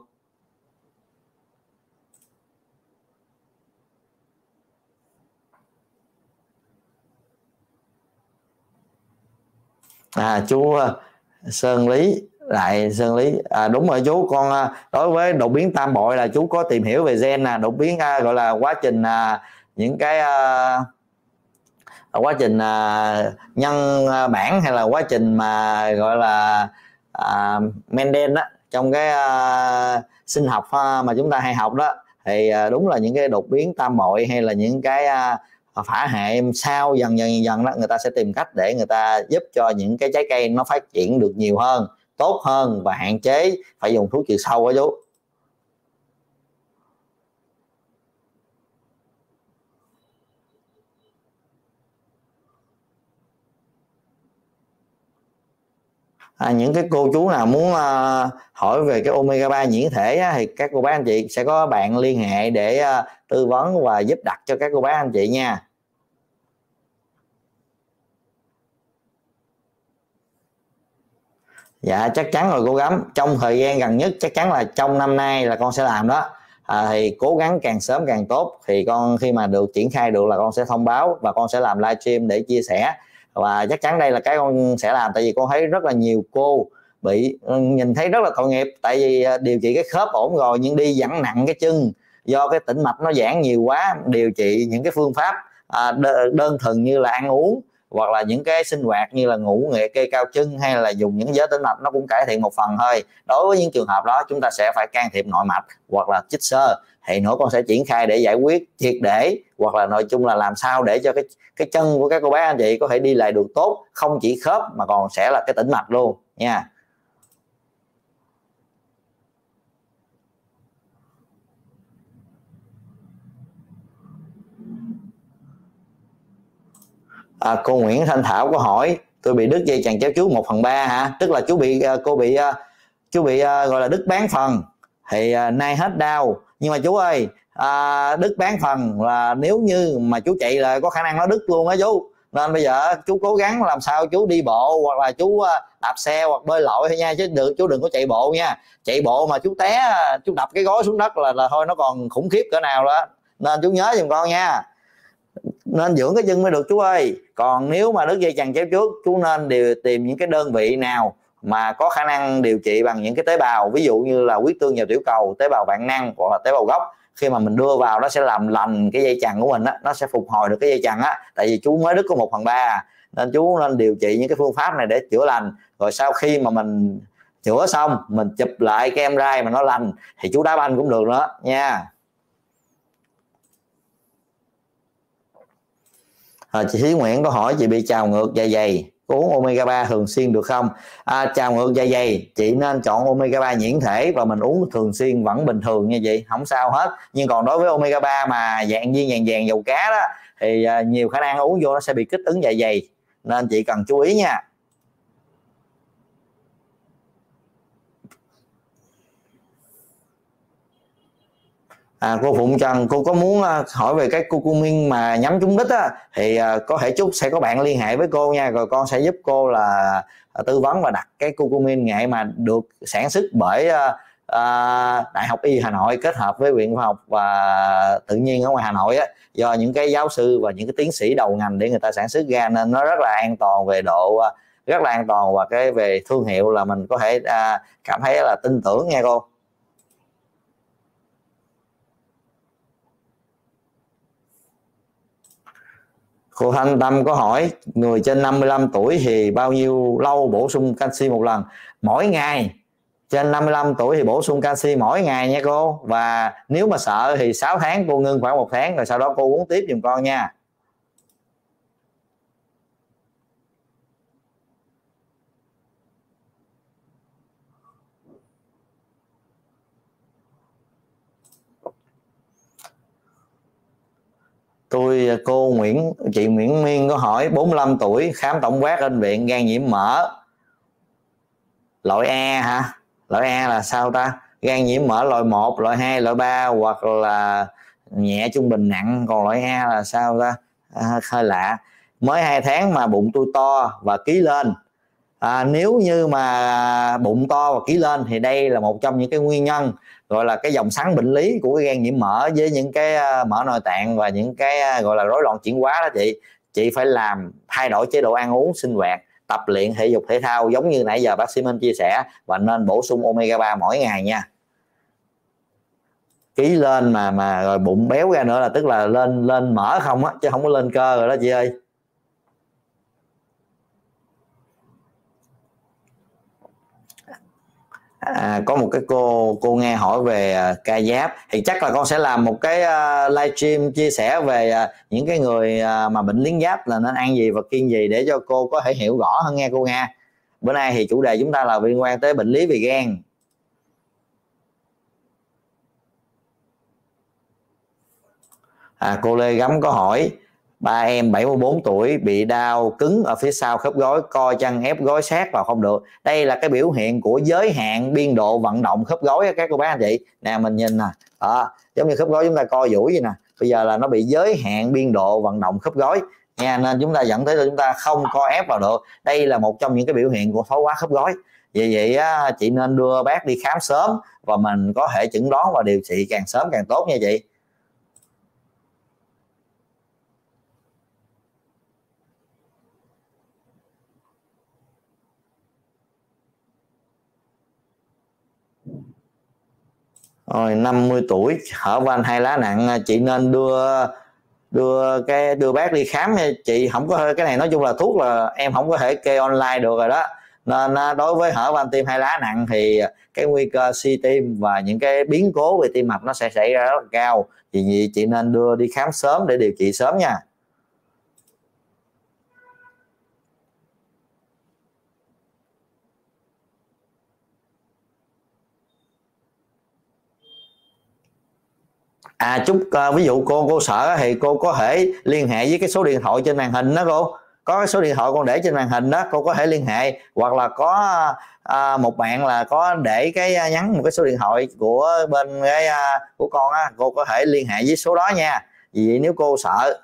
Chú Sơn Lý, Sơn Lý, đúng rồi chú. Con đối với đột biến tam bội là chú có tìm hiểu về gen đột biến, gọi là quá trình những cái quá trình nhân bản, hay là quá trình mà gọi là Mendel đó, trong cái sinh học mà chúng ta hay học đó. Thì đúng là những cái đột biến tam bội, hay là những cái phả hệ sau dần đó, người ta sẽ tìm cách để người ta giúp cho những cái trái cây nó phát triển được nhiều hơn, tốt hơn, và hạn chế phải dùng thuốc trừ sâu đó chú. những cái cô chú nào muốn hỏi về cái omega 3 nhuyễn thể á, thì các cô bác anh chị sẽ có bạn liên hệ để tư vấn và giúp đặt cho các cô bác anh chị nha. Dạ chắc chắn rồi cô Gấm, trong thời gian gần nhất, chắc chắn là trong năm nay là con sẽ làm đó. Thì cố gắng càng sớm càng tốt, thì con khi mà được triển khai được là con sẽ thông báo và con sẽ làm livestream để chia sẻ. Và chắc chắn đây là cái con sẽ làm, tại vì con thấy rất là nhiều cô bị nhìn thấy rất là tội nghiệp, tại vì điều trị cái khớp ổn rồi nhưng đi vẫn nặng cái chân do cái tĩnh mạch nó giãn nhiều quá. Điều trị những cái phương pháp đơn thuần như là ăn uống hoặc là những cái sinh hoạt như là ngủ nghệ kê cao chân hay là dùng những giới tĩnh mạch nó cũng cải thiện một phần thôi. Đối với những trường hợp đó chúng ta sẽ phải can thiệp nội mạch hoặc là chích xơ, thì nữa con sẽ triển khai để giải quyết triệt để, hoặc là nói chung là làm sao để cho cái chân của các cô bác anh chị có thể đi lại được tốt, không chỉ khớp mà còn sẽ là cái tĩnh mạch luôn nha. Cô Nguyễn Thanh Thảo có hỏi tôi bị đứt dây chằng chéo trước 1/3 hả? Tức là chú bị gọi là đứt bán phần, thì nay hết đau. Nhưng mà chú ơi, đứt bán phần là nếu như mà chú chạy là có khả năng nó đứt luôn á chú. Nên bây giờ chú cố gắng làm sao chú đi bộ hoặc là chú đạp xe hoặc bơi lội thôi nha, chứ chú đừng có chạy bộ nha. Chạy bộ mà chú té, chú đập cái gối xuống đất là thôi nó còn khủng khiếp cỡ nào đó. Nên chú nhớ giùm con nha, nên dưỡng cái chân mới được chú ơi. Còn nếu mà đứt dây chằng chéo trước, chú nên tìm những cái đơn vị nào mà có khả năng điều trị bằng những cái tế bào, ví dụ như là huyết tương nhào tiểu cầu, tế bào vạn năng hoặc là tế bào gốc. Khi mà mình đưa vào nó sẽ làm lành cái dây chằng của mình á, nó sẽ phục hồi được cái dây chằng á, tại vì chú mới đứt có 1/3 nên chú nên điều trị những cái phương pháp này để chữa lành. Rồi sau khi mà mình chữa xong, mình chụp lại cái MRI mà nó lành thì chú đá banh cũng được nữa nha. Chị Thúy Nguyễn có hỏi chị bị trào ngược dạ dày, có uống omega 3 thường xuyên được không? Trào ngược dạ dày chị nên chọn omega 3 nhuyễn thể và mình uống thường xuyên vẫn bình thường như vậy, không sao hết. Nhưng còn đối với omega 3 mà dạng viên vàng dầu cá đó thì nhiều khả năng uống vô nó sẽ bị kích ứng dạ dày, nên chị cần chú ý nha. Cô Phụng Trần, cô có muốn hỏi về cái curcumin mà nhắm trúng đích á, thì có thể Trúc sẽ có bạn liên hệ với cô nha, rồi con sẽ giúp cô là tư vấn và đặt cái curcumin nghệ mà được sản xuất bởi Đại học Y Hà Nội kết hợp với Viện Khoa học và Tự nhiên ở ngoài Hà Nội á, do những cái giáo sư và những cái tiến sĩ đầu ngành để người ta sản xuất ra, nên nó rất là an toàn về độ, rất là an toàn, và cái về thương hiệu là mình có thể cảm thấy là tin tưởng nha cô. Cô Thanh Tâm có hỏi người trên 55 tuổi thì bao nhiêu lâu bổ sung canxi một lần? Mỗi ngày. Trên 55 tuổi thì bổ sung canxi mỗi ngày nha cô. Và nếu mà sợ thì 6 tháng cô ngưng khoảng 1 tháng, rồi sau đó cô uống tiếp giùm con nha. Chị Nguyễn Miên có hỏi 45 tuổi khám tổng quát bệnh viện gan nhiễm mỡ loại A hả? Loại A là sao ta? Gan nhiễm mỡ loại 1, loại 2, loại 3 hoặc là nhẹ, trung bình, nặng. Còn loại A là sao ta? Hơi lạ. Mới 2 tháng mà bụng tôi to và ký lên. Nếu như mà bụng to và ký lên thì đây là một trong những cái nguyên nhân gọi là cái dòng sắn bệnh lý của cái gan nhiễm mỡ, với những cái mỡ nội tạng và những cái gọi là rối loạn chuyển hóa đó chị phải thay đổi chế độ ăn uống, sinh hoạt, tập luyện thể dục thể thao giống như nãy giờ bác sĩ Minh chia sẻ, và nên bổ sung omega 3 mỗi ngày nha. Ký lên mà rồi bụng béo ra nữa là tức là lên mỡ không á, chứ không có lên cơ rồi đó chị ơi. Có một cái cô nghe hỏi về ca giáp, thì chắc là con sẽ làm một cái livestream chia sẻ về những cái người mà bệnh liến giáp là nên ăn gì và kiêng gì để cho cô có thể hiểu rõ hơn nghe cô nha. Bữa nay thì chủ đề chúng ta là liên quan tới bệnh lý về gan. Cô Lê Gấm có hỏi Ba em 74 tuổi bị đau cứng ở phía sau khớp gối, co chân ép gối sát vào không được. Đây là cái biểu hiện của giới hạn biên độ vận động khớp gối các cô bác anh chị. Nè mình nhìn nè, giống như khớp gối chúng ta co duỗi vậy nè. Bây giờ là nó bị giới hạn biên độ vận động khớp gối nha, nên chúng ta dẫn tới là chúng ta không co ép vào được. Đây là một trong những cái biểu hiện của thoái hóa khớp gối. Vì vậy á, chị nên đưa bác đi khám sớm và mình có thể chẩn đoán và điều trị càng sớm càng tốt nha chị. Rồi 50 tuổi hở van hai lá nặng, chị nên đưa bác đi khám nha chị. Không có cái này, nói chung là thuốc là em không có thể kê online được rồi đó, nên đối với hở van tim hai lá nặng thì cái nguy cơ suy tim và những cái biến cố về tim mạch nó sẽ xảy ra rất là cao. Vì chị nên đưa đi khám sớm để điều trị sớm nha. Chúc ví dụ cô sợ thì cô có thể liên hệ với cái số điện thoại trên màn hình đó cô. Có cái số điện thoại con để trên màn hình đó, cô có thể liên hệ, hoặc là có một bạn là có để cái nhắn một cái số điện thoại của bên cái của con á, cô có thể liên hệ với số đó nha. Vì vậy nếu cô sợ.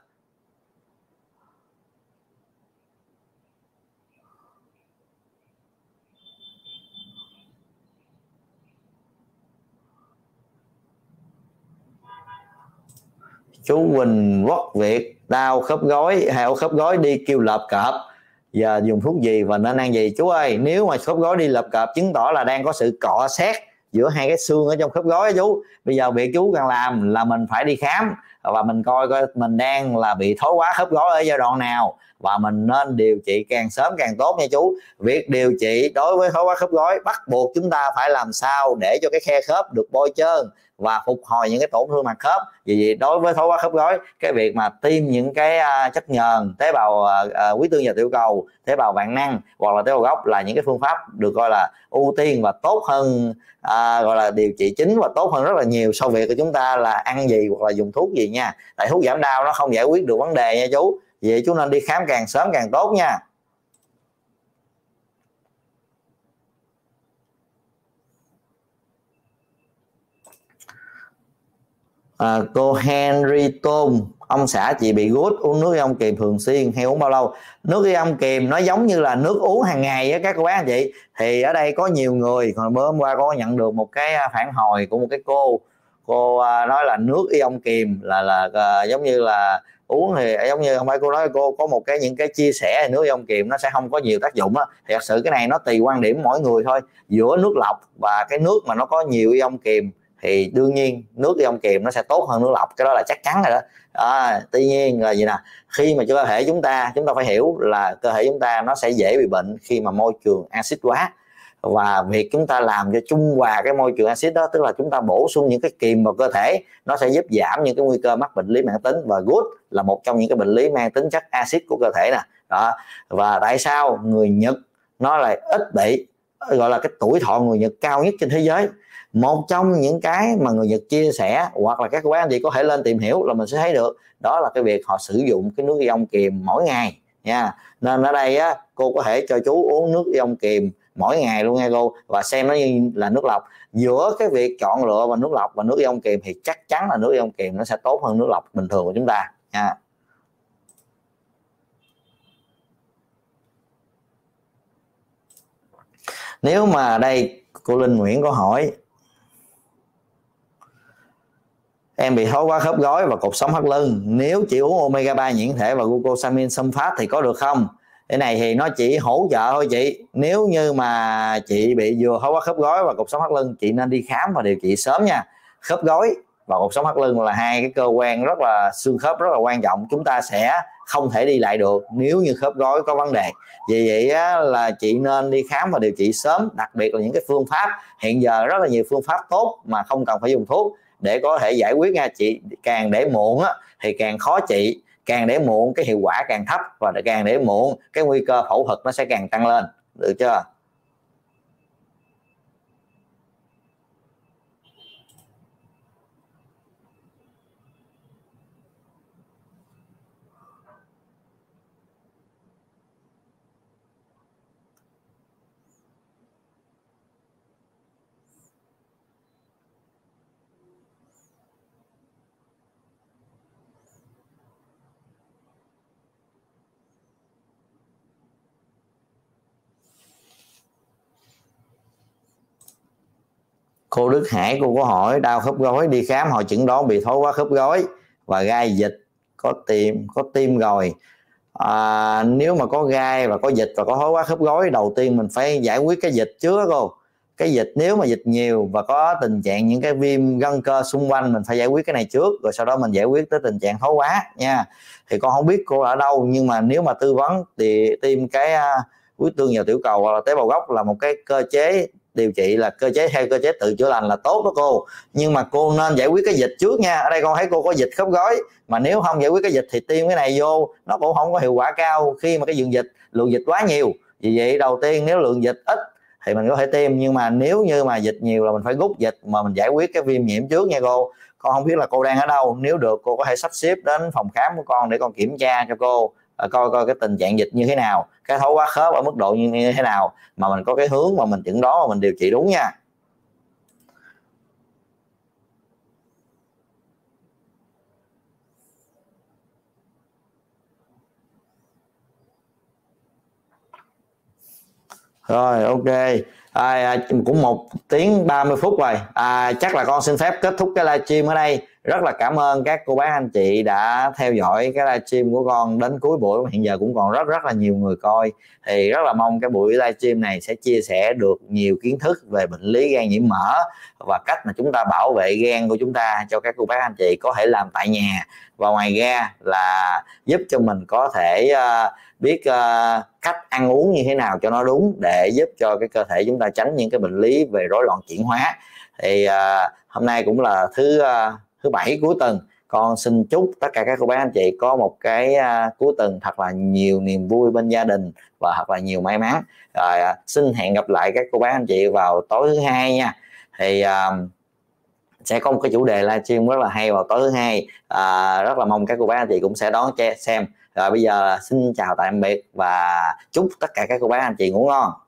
Chú Quỳnh Quốc Việt đau khớp gối, heo khớp gối đi kêu lợp cọp, giờ dùng thuốc gì và nên ăn gì? Chú ơi, nếu mà khớp gối đi lợp cọp chứng tỏ là đang có sự cọ sát giữa hai cái xương ở trong khớp gối đó chú. Bây giờ việc chú cần làm là mình phải đi khám và mình coi mình đang là bị thoái hóa khớp gối ở giai đoạn nào, và mình nên điều trị càng sớm càng tốt nha chú. Việc điều trị đối với thoái hóa khớp gối bắt buộc chúng ta phải làm sao để cho cái khe khớp được bôi trơn và phục hồi những cái tổn thương mặt khớp. Vì vậy đối với thoái hóa khớp gối, cái việc mà tiêm những cái chất nhờn, tế bào huyết tương và tiểu cầu, tế bào vạn năng hoặc là tế bào gốc là những cái phương pháp được gọi là ưu tiên và tốt hơn, gọi là điều trị chính và tốt hơn rất là nhiều so với việc của chúng ta là ăn gì hoặc là dùng thuốc gì nha. Tại thuốc giảm đau nó không giải quyết được vấn đề nha chú. Vì vậy chú nên đi khám càng sớm càng tốt nha. Cô Henry Tôn, ông xã chị bị gút, uống nước ion kiềm thường xuyên hay uống bao lâu? Nước ion kiềm nó giống như là nước uống hàng ngày á các cô bác anh chị. Thì ở đây có nhiều người, hồi bữa hôm qua có nhận được một cái phản hồi của một cái cô nói là nước ion kiềm là giống như là uống thì giống như không phải, cô nói cô có một cái những cái chia sẻ nước ion kiềm nó sẽ không có nhiều tác dụng á. Thì thật sự cái này nó tùy quan điểm mỗi người thôi. Giữa nước lọc và cái nước mà nó có nhiều ion kiềm thì đương nhiên nước ion kiềm nó sẽ tốt hơn nước lọc, cái đó là chắc chắn rồi đó. Tuy nhiên là gì nè, khi mà cơ thể chúng ta phải hiểu là cơ thể chúng ta nó sẽ dễ bị bệnh khi mà môi trường axit quá, và việc chúng ta làm cho trung hòa cái môi trường axit đó, tức là chúng ta bổ sung những cái kiềm vào cơ thể, nó sẽ giúp giảm những cái nguy cơ mắc bệnh lý mãn tính, và gút là một trong những cái bệnh lý mang tính chất axit của cơ thể nè đó. Và tại sao người Nhật nó lại ít bị, gọi là cái tuổi thọ người Nhật cao nhất trên thế giới? Một trong những cái mà người Nhật chia sẻ, hoặc là các cô bác anh chị có thể lên tìm hiểu là mình sẽ thấy được, đó là cái việc họ sử dụng cái nước ion kiềm mỗi ngày nha. Nên ở đây á, cô có thể cho chú uống nước ion kiềm mỗi ngày luôn nha cô, và xem nó như là nước lọc. Giữa cái việc chọn lựa và nước lọc và nước ion kiềm thì chắc chắn là nước ion kiềm nó sẽ tốt hơn nước lọc bình thường của chúng ta nha. Nếu mà đây cô Linh Nguyễn có hỏi em bị thoái hóa khớp gối và cột sống thắt lưng, nếu chị uống omega 3 nhuyễn thể và glucosamine sulfat thì có được không? Cái này thì nó chỉ hỗ trợ thôi chị. Nếu như mà chị bị vừa thoái hóa khớp gối và cột sống thắt lưng, chị nên đi khám và điều trị sớm nha. Khớp gối và cột sống thắt lưng là hai cái cơ quan rất là, xương khớp rất là quan trọng, chúng ta sẽ không thể đi lại được nếu như khớp gối có vấn đề. Vì vậy á, là chị nên đi khám và điều trị sớm, đặc biệt là những cái phương pháp hiện giờ rất là nhiều phương pháp tốt mà không cần phải dùng thuốc để có thể giải quyết nha chị. Càng để muộn á, thì càng khó trị, càng để muộn cái hiệu quả càng thấp, và càng để muộn cái nguy cơ phẫu thuật nó sẽ càng tăng lên, được chưa? Cô Đức Hải cô có hỏi đau khớp gối, đi khám hội chẩn đoán bị thoái hóa khớp gối và gai dịch, có tim rồi. Nếu mà có gai và có dịch và có thoái hóa khớp gối, đầu tiên mình phải giải quyết cái dịch trước đó cô. Cái dịch nếu mà dịch nhiều và có tình trạng những cái viêm gân cơ xung quanh, mình phải giải quyết cái này trước, rồi sau đó mình giải quyết tới tình trạng thoái hóa nha. Thì con không biết cô ở đâu, nhưng mà nếu mà tư vấn thì tiêm cái huyết tương vào tiểu cầu hoặc là tế bào gốc là một cái cơ chế điều trị, là cơ chế theo cơ chế tự chữa lành là tốt đó cô. Nhưng mà cô nên giải quyết cái dịch trước nha. Ở đây con thấy cô có dịch khớp gối, mà nếu không giải quyết cái dịch thì tiêm cái này vô nó cũng không có hiệu quả cao khi mà cái lượng dịch quá nhiều. Vì vậy đầu tiên nếu lượng dịch ít thì mình có thể tiêm, nhưng mà nếu như mà dịch nhiều là mình phải rút dịch mà mình giải quyết cái viêm nhiễm trước nha cô. Con không biết là cô đang ở đâu, nếu được cô có thể sắp xếp đến phòng khám của con để con kiểm tra cho cô, coi cái tình trạng dịch như thế nào, cái thoái hóa khớp ở mức độ như thế nào, mà mình có cái hướng mà mình chẩn đoán và mình điều trị đúng nha. Rồi ok. Cũng 1 tiếng 30 phút rồi. Chắc là con xin phép kết thúc cái livestream ở đây. Rất là cảm ơn các cô bác anh chị đã theo dõi cái livestream của con đến cuối buổi. Hiện giờ cũng còn rất là nhiều người coi. Thì rất là mong cái buổi livestream này sẽ chia sẻ được nhiều kiến thức về bệnh lý gan nhiễm mỡ và cách mà chúng ta bảo vệ gan của chúng ta cho các cô bác anh chị có thể làm tại nhà. Và ngoài ra là giúp cho mình có thể biết cách ăn uống như thế nào cho nó đúng, để giúp cho cái cơ thể chúng ta tránh những cái bệnh lý về rối loạn chuyển hóa. Thì hôm nay cũng là thứ bảy cuối tuần, con xin chúc tất cả các cô bác anh chị có một cái cuối tuần thật là nhiều niềm vui bên gia đình và thật là nhiều may mắn. Rồi xin hẹn gặp lại các cô bác anh chị vào tối thứ Hai nha. Thì sẽ có một cái chủ đề livestream rất là hay vào tối thứ Hai. Rất là mong các cô bác anh chị cũng sẽ đón xem. Rồi bây giờ xin chào tạm biệt và chúc tất cả các cô bác anh chị ngủ ngon.